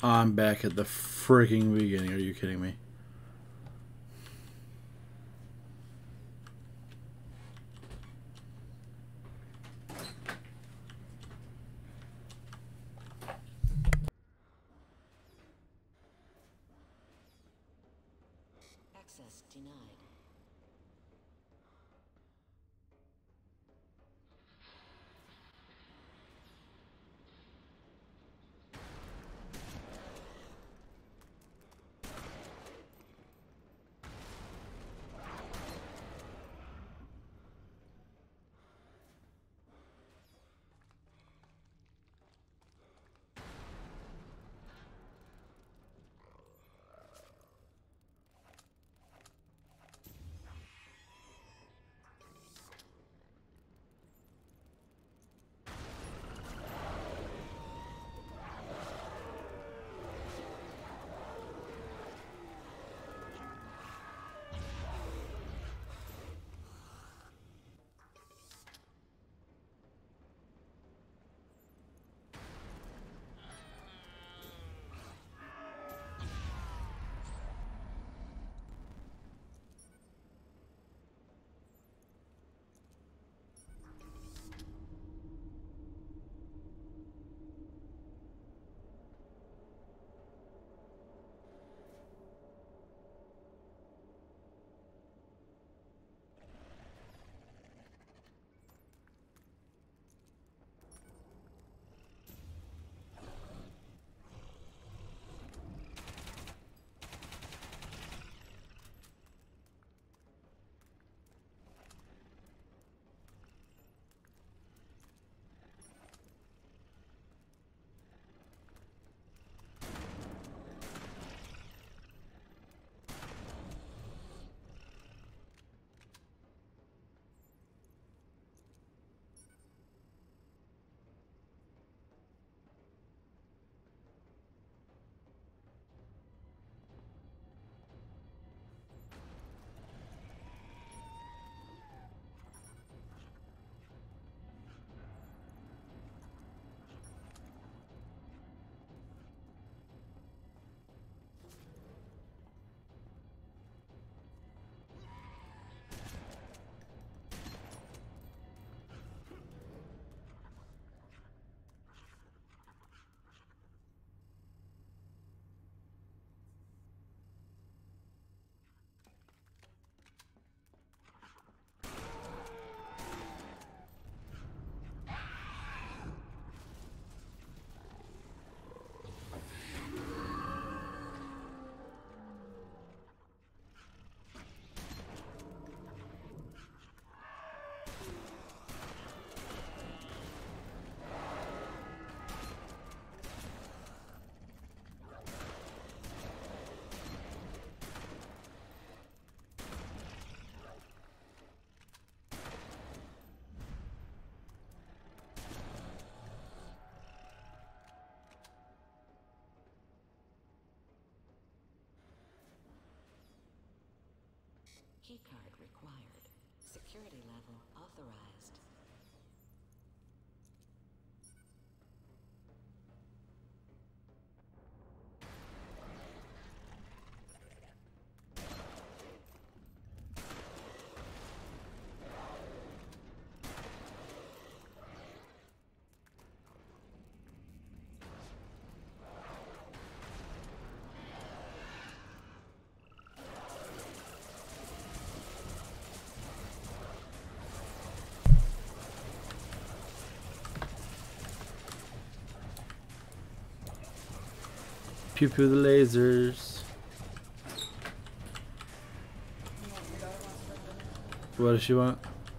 I'm back at the freaking beginning. Are you kidding me? Access denied. Keycard required. Security level authorized. Pew pew the lasers. What does she want?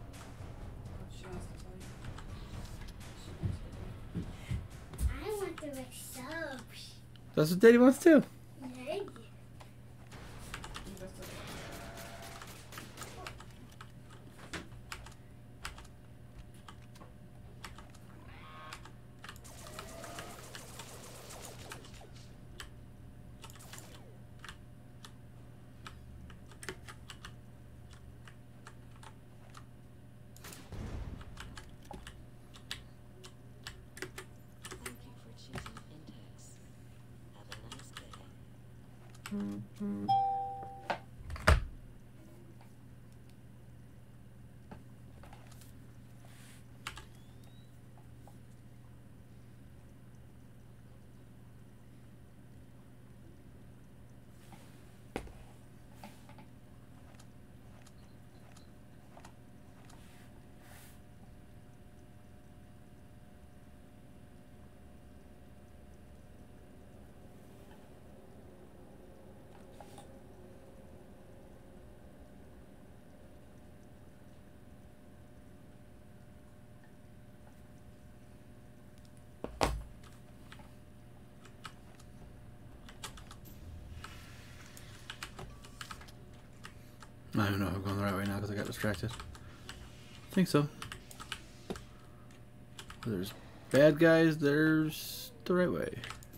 I want the resurrects. That's what Daddy wants too. Thank you for choosing Intex. Have a I don't know if I'm going the right way now because I got distracted. I think so. There's bad guys, there's the right way.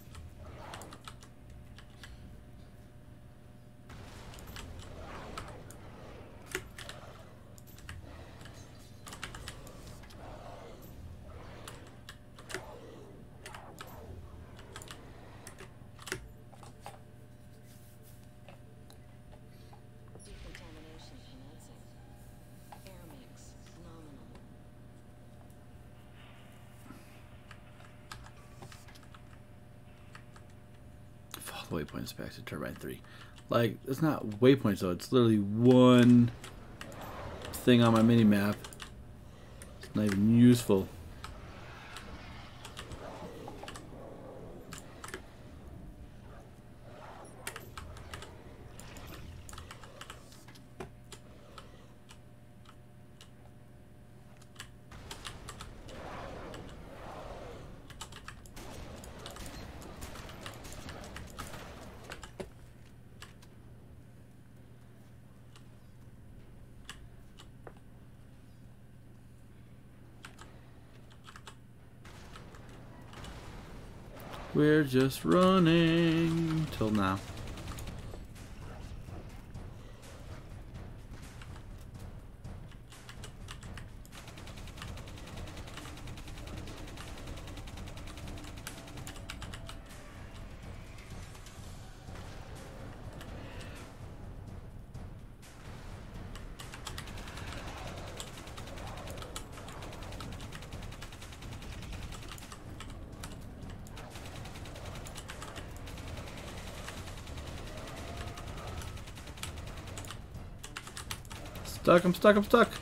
Decontamination commencing. Air mix nominal. Follow the waypoints back to turbine 3. Like, it's not waypoints though, it's literally one thing on my mini map. It's not even useful. We're just running till now. Stuck, I'm stuck, I'm stuck.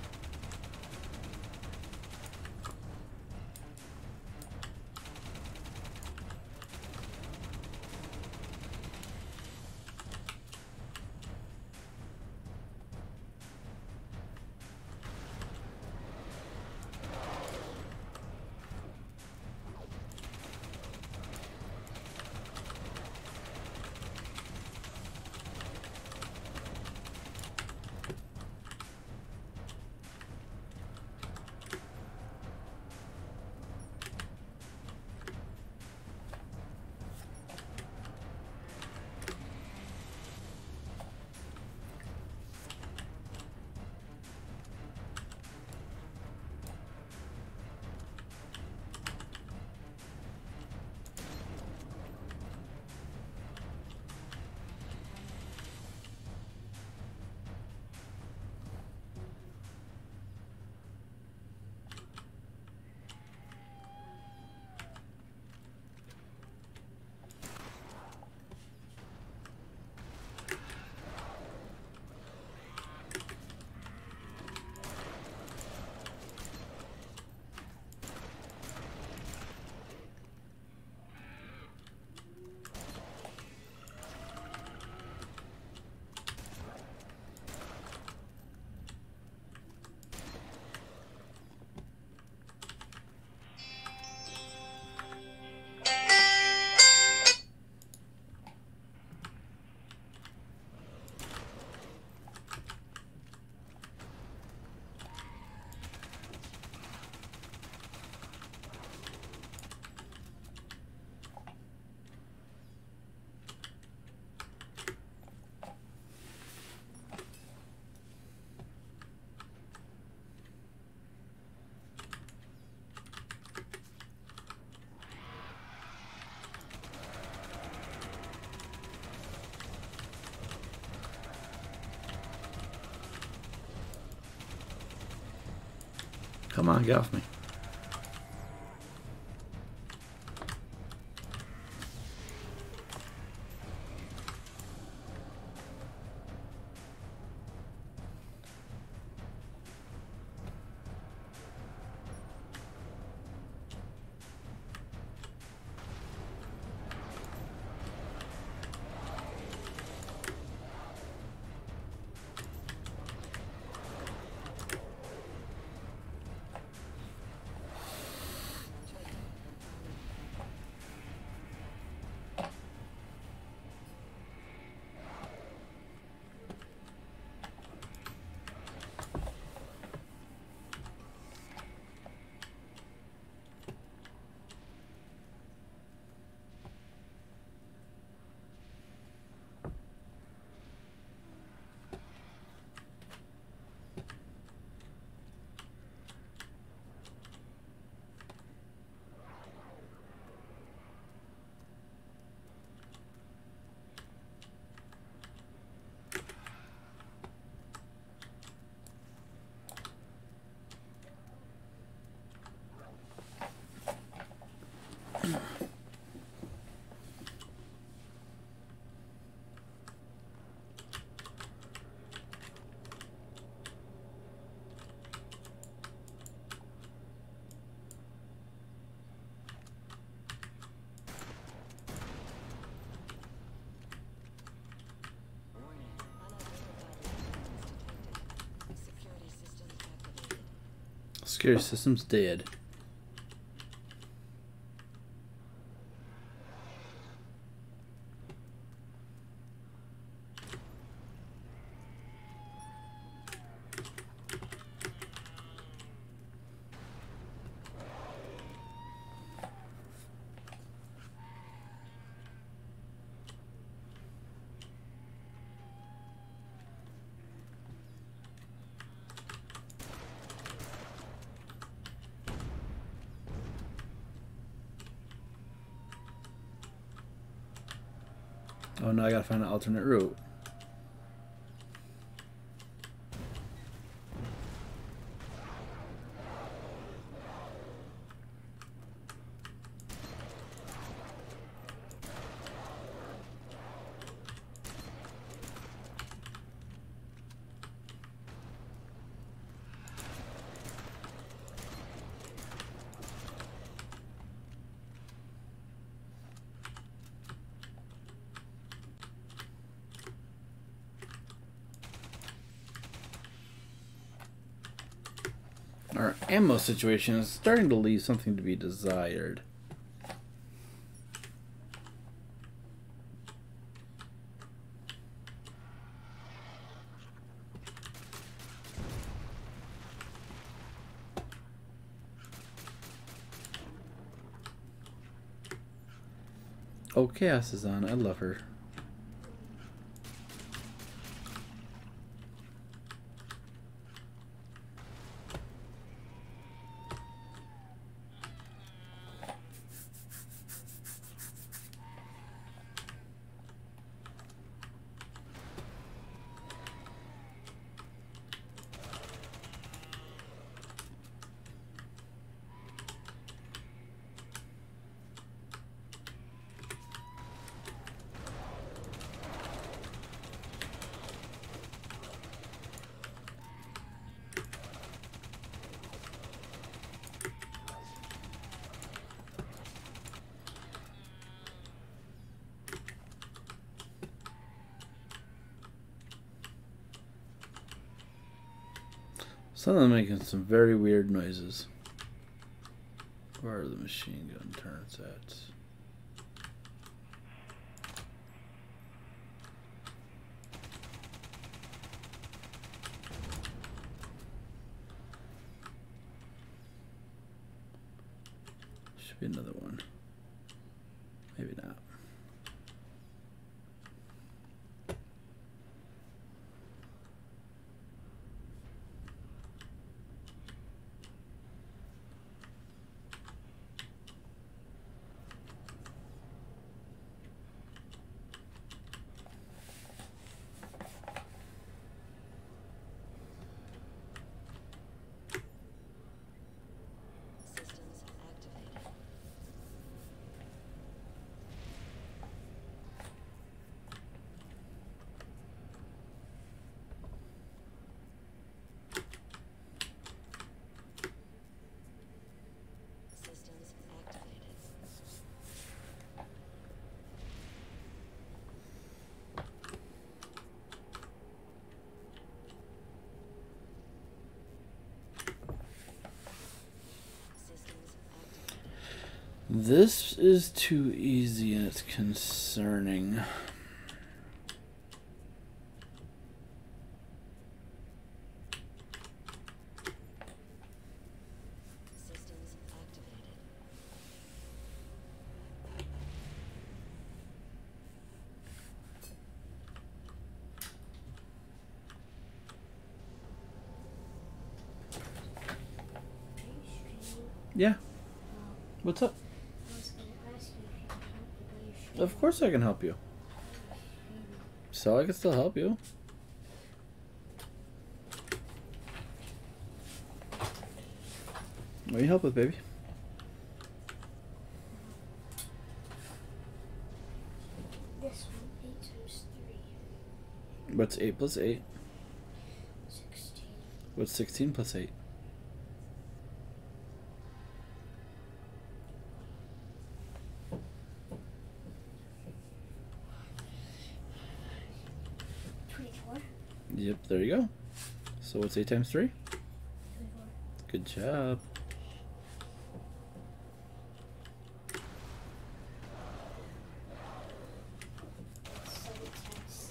Come on, get off me. Security system's dead. Oh no, I gotta find an alternate route. Our ammo situation is starting to leave something to be desired. Oh, Chaos is on. I love her. Some of them making some very weird noises. Where are the machine gun turrets at? Should be another one. Maybe not. This is too easy and it's concerning. Systems activated. Yeah. What's up? I was going to ask you if you could help me by your stream. Of course I can help you. So I can still help you. What do you help with, baby? This one, 8 times 3. What's 8 plus 8? 16. What's 16 plus 8? 24. Yep, there you go. So what's 8 times 3? 24. Good job. 7 times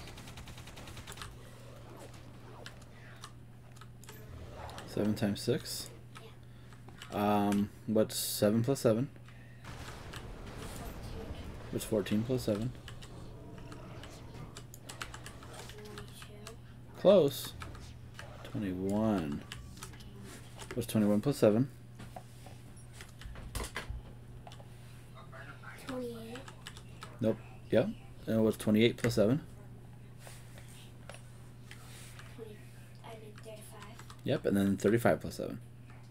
7. 7 times 6? What's 7 plus 7? 14. What's 14 plus 7? 22. Close. 21. What's 21 plus 7? 28. Nope. Yep. And what's 28 plus 7? 35. Yep. And then 35 plus 7.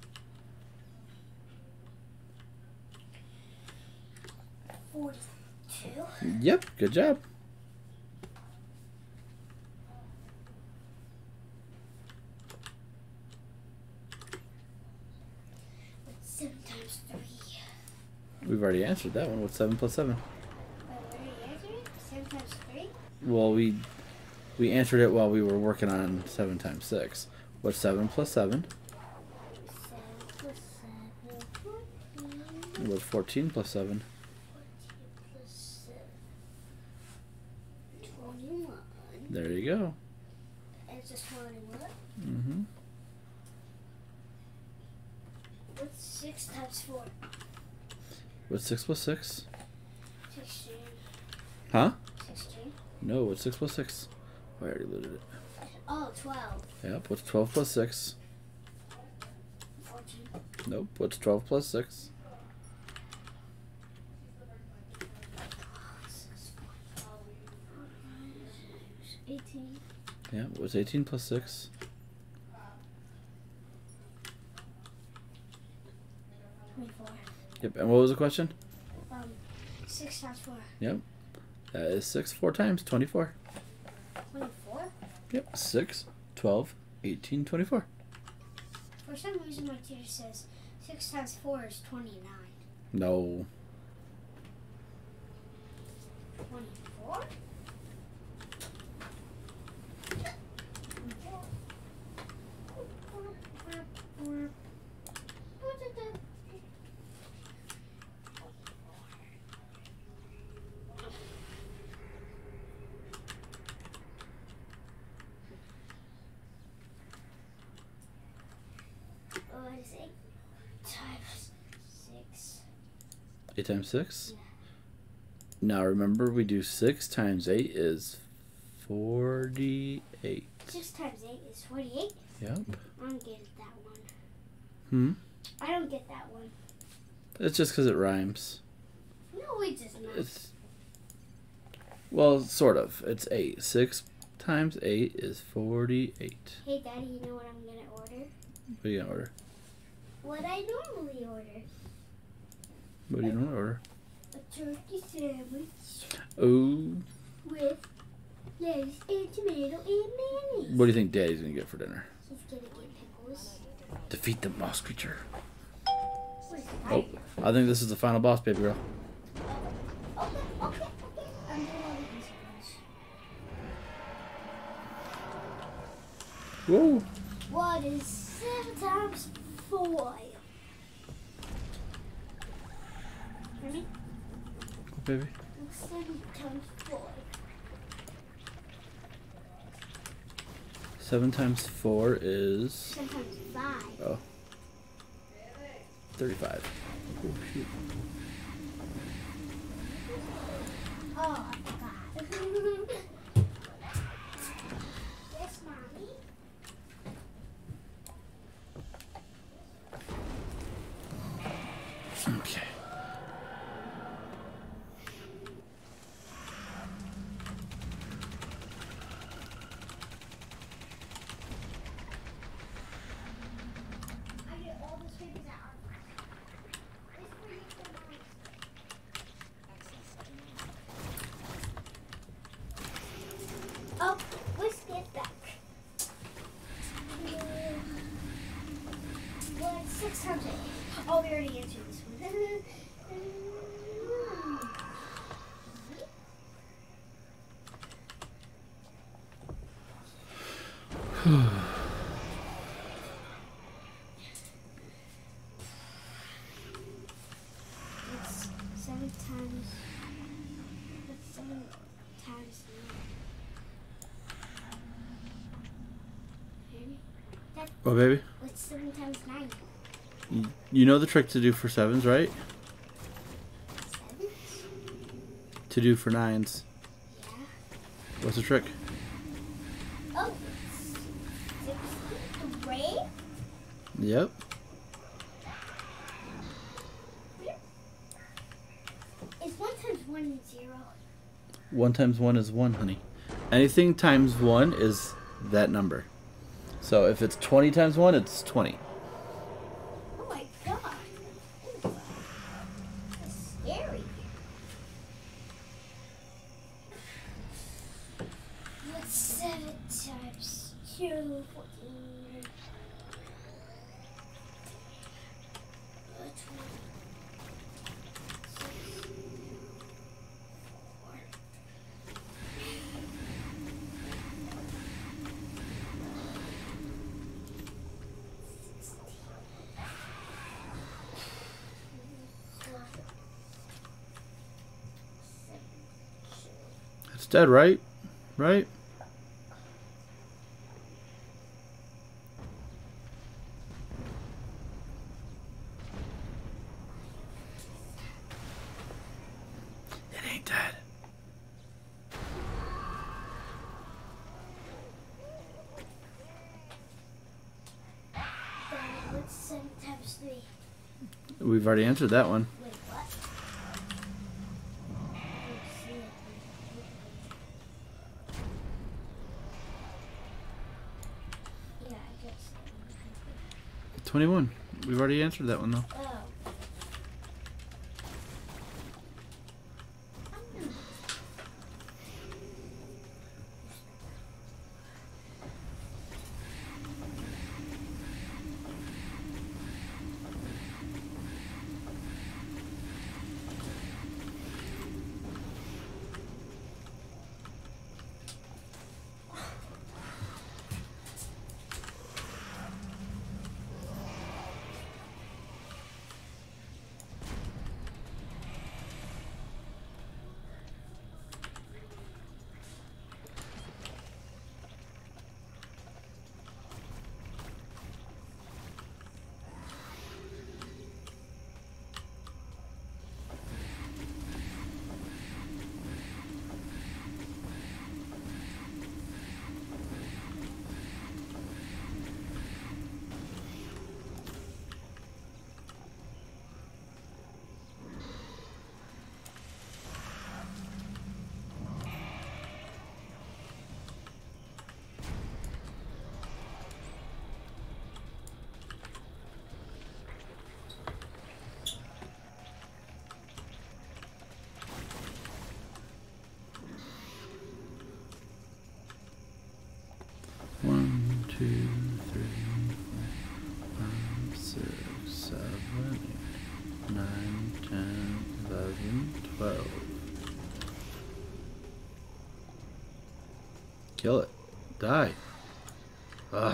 42. Yep. Good job. What's 7 times 3? We've already answered that one. What's 7 plus 7? Wait, what are you answering? 7 times 3? Well, we answered it while we were working on 7 times 6. What's 7 plus 7? 7 plus 7. 14. What's 14 plus 7? 14 plus 7. 21. There you go. And it's just 21. Mm-hmm. What's 6 times 4? What's 6 plus 6? 16. Huh? 16. No, what's 6 plus 6? Oh, I already looted it. Oh, 12. Yep. What's 12 plus 6? 14. Nope. What's 12 plus 6? 18. Yeah. What's 18 plus 6? 24. Yep. And what was the question? 6 times 4. Yep. That is 6 4 times 24. 24? Yep. 6, 12, 18, 24. For some reason, my teacher says 6 times 4 is 29. No. 24? What is 8 times 6? 8 times 6? Yeah. Now remember, we do 6 times 8 is 48. 6 times 8 is 48? Yep. I don't get that one. Hmm? I don't get that one. It's just because it rhymes. No, it does not. It's, well, sort of. It's 8. 6 times 8 is 48. Hey, Daddy, you know what I'm going to order? What are you going to order? What I normally order. What are you going to order? A turkey sandwich Oh. with lettuce and tomato and mayonnaise. What do you think Daddy's going to get for dinner? He's going to get pickles. Defeat the moss creature. What is that? Oh, I think this is the final boss, baby girl. Okay. I'm doing all the easy ones. Whoa. What is 7 times 4? baby? What's 7 times 4? 7 times 4 is 7 times 5. oh 35. Oh shoot. Oh, I forgot. Yes, Mommy. Okay. I get all the papers that are mine. This for you for mine. Access denied. Oh, let's get back. Well, it's 6 times 8. Oh, we already answered this one. It's 7 times. That's 7 times 9. That, Well, baby, what's 7 times 9? you know the trick to do for 7s, right? 7? To do for 9s. Yeah. What's the trick? Oh, 63. Yep. Is 1 times 1 0? 1 times 1 is 1, honey. Anything times 1 is that number. So if it's 20 times 1, it's 20. Oh my god. That's scary. What's 7 times 2? 14. 16. It's dead, right? Right? It ain't dead. Daddy, what's 7 times 3? We've already answered that one. Wait, what? I don't see it. 21. We've already answered that one, though. Oh. One, two, three, four, 5, 6, 7, 8, 9, 10, 11, 12. Kill it. Die. Ugh.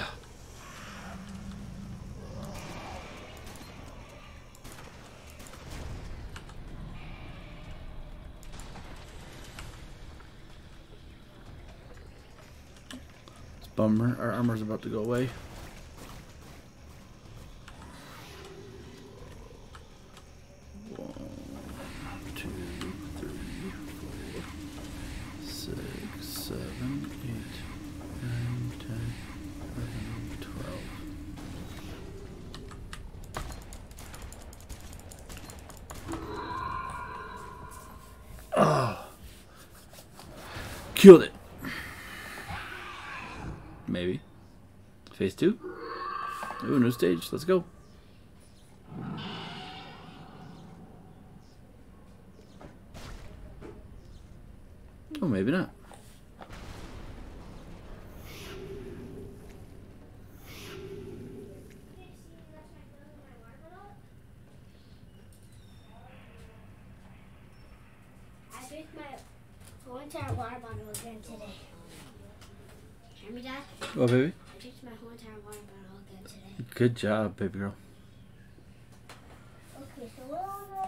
Bummer, our armor's about to go away. One, 2, 3, 4, 6, 7, 8, 9, 10, 11, 12. Oh, killed it. Maybe. Phase 2. Ooh, new stage. Let's go. Oh, maybe not. I drank my whole entire water bottle again today. Hear me, Dad? Oh, baby. I drank my whole entire water bottle again today. Good job, baby girl. Okay, so what was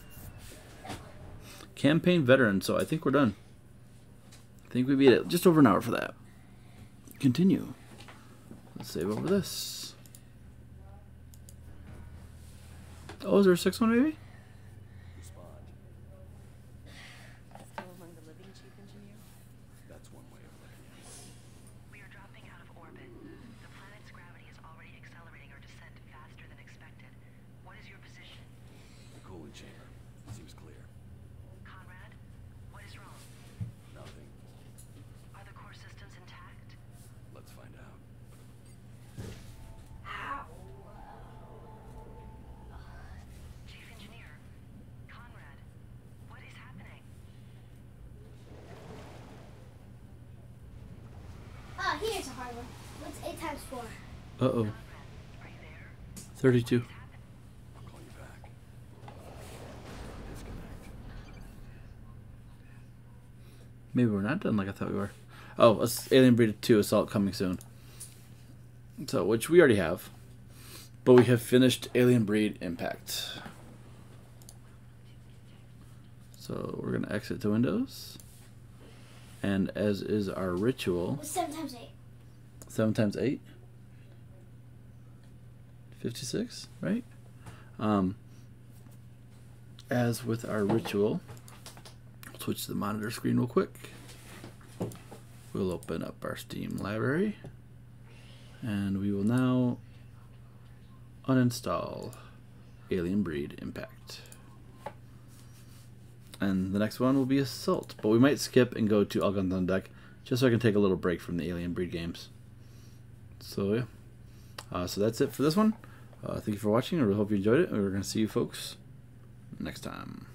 Campaign veteran, so I think we're done. I think we beat it. Just over an hour for that. Continue. Let's save over this. Oh, is there a 6th one, maybe? Respond. Still among the living, Chief Engineer? That's one way of looking at it. We are dropping out of orbit. The planet's gravity is already accelerating our descent faster than expected. What is your position? The cooling chamber. Seems clear. Conrad, what is wrong? Nothing. Are the core systems intact? Let's find out. Chief Engineer, Conrad, what is happening? Oh, here's a hard one. What's 8 times 4? Uh-oh. Conrad, are you there? 32. I'll call you back. Disconnect. Maybe we're not done like I thought we were. Oh, Alien Breed 2 Assault coming soon. So, which we already have. But we have finished Alien Breed Impact. So, we're going to exit to Windows. And as is our ritual... What's 7 times 8? 7 times 8? 56, right? As with our ritual, I'll switch to the monitor screen real quick. We'll open up our Steam library. And we will now uninstall Alien Breed Impact. And the next one will be Assault. But we might skip and go to All Guns on Deck, just so I can take a little break from the Alien Breed games. So, yeah. So that's it for this one. Thank you for watching. I really hope you enjoyed it. And we're going to see you folks next time.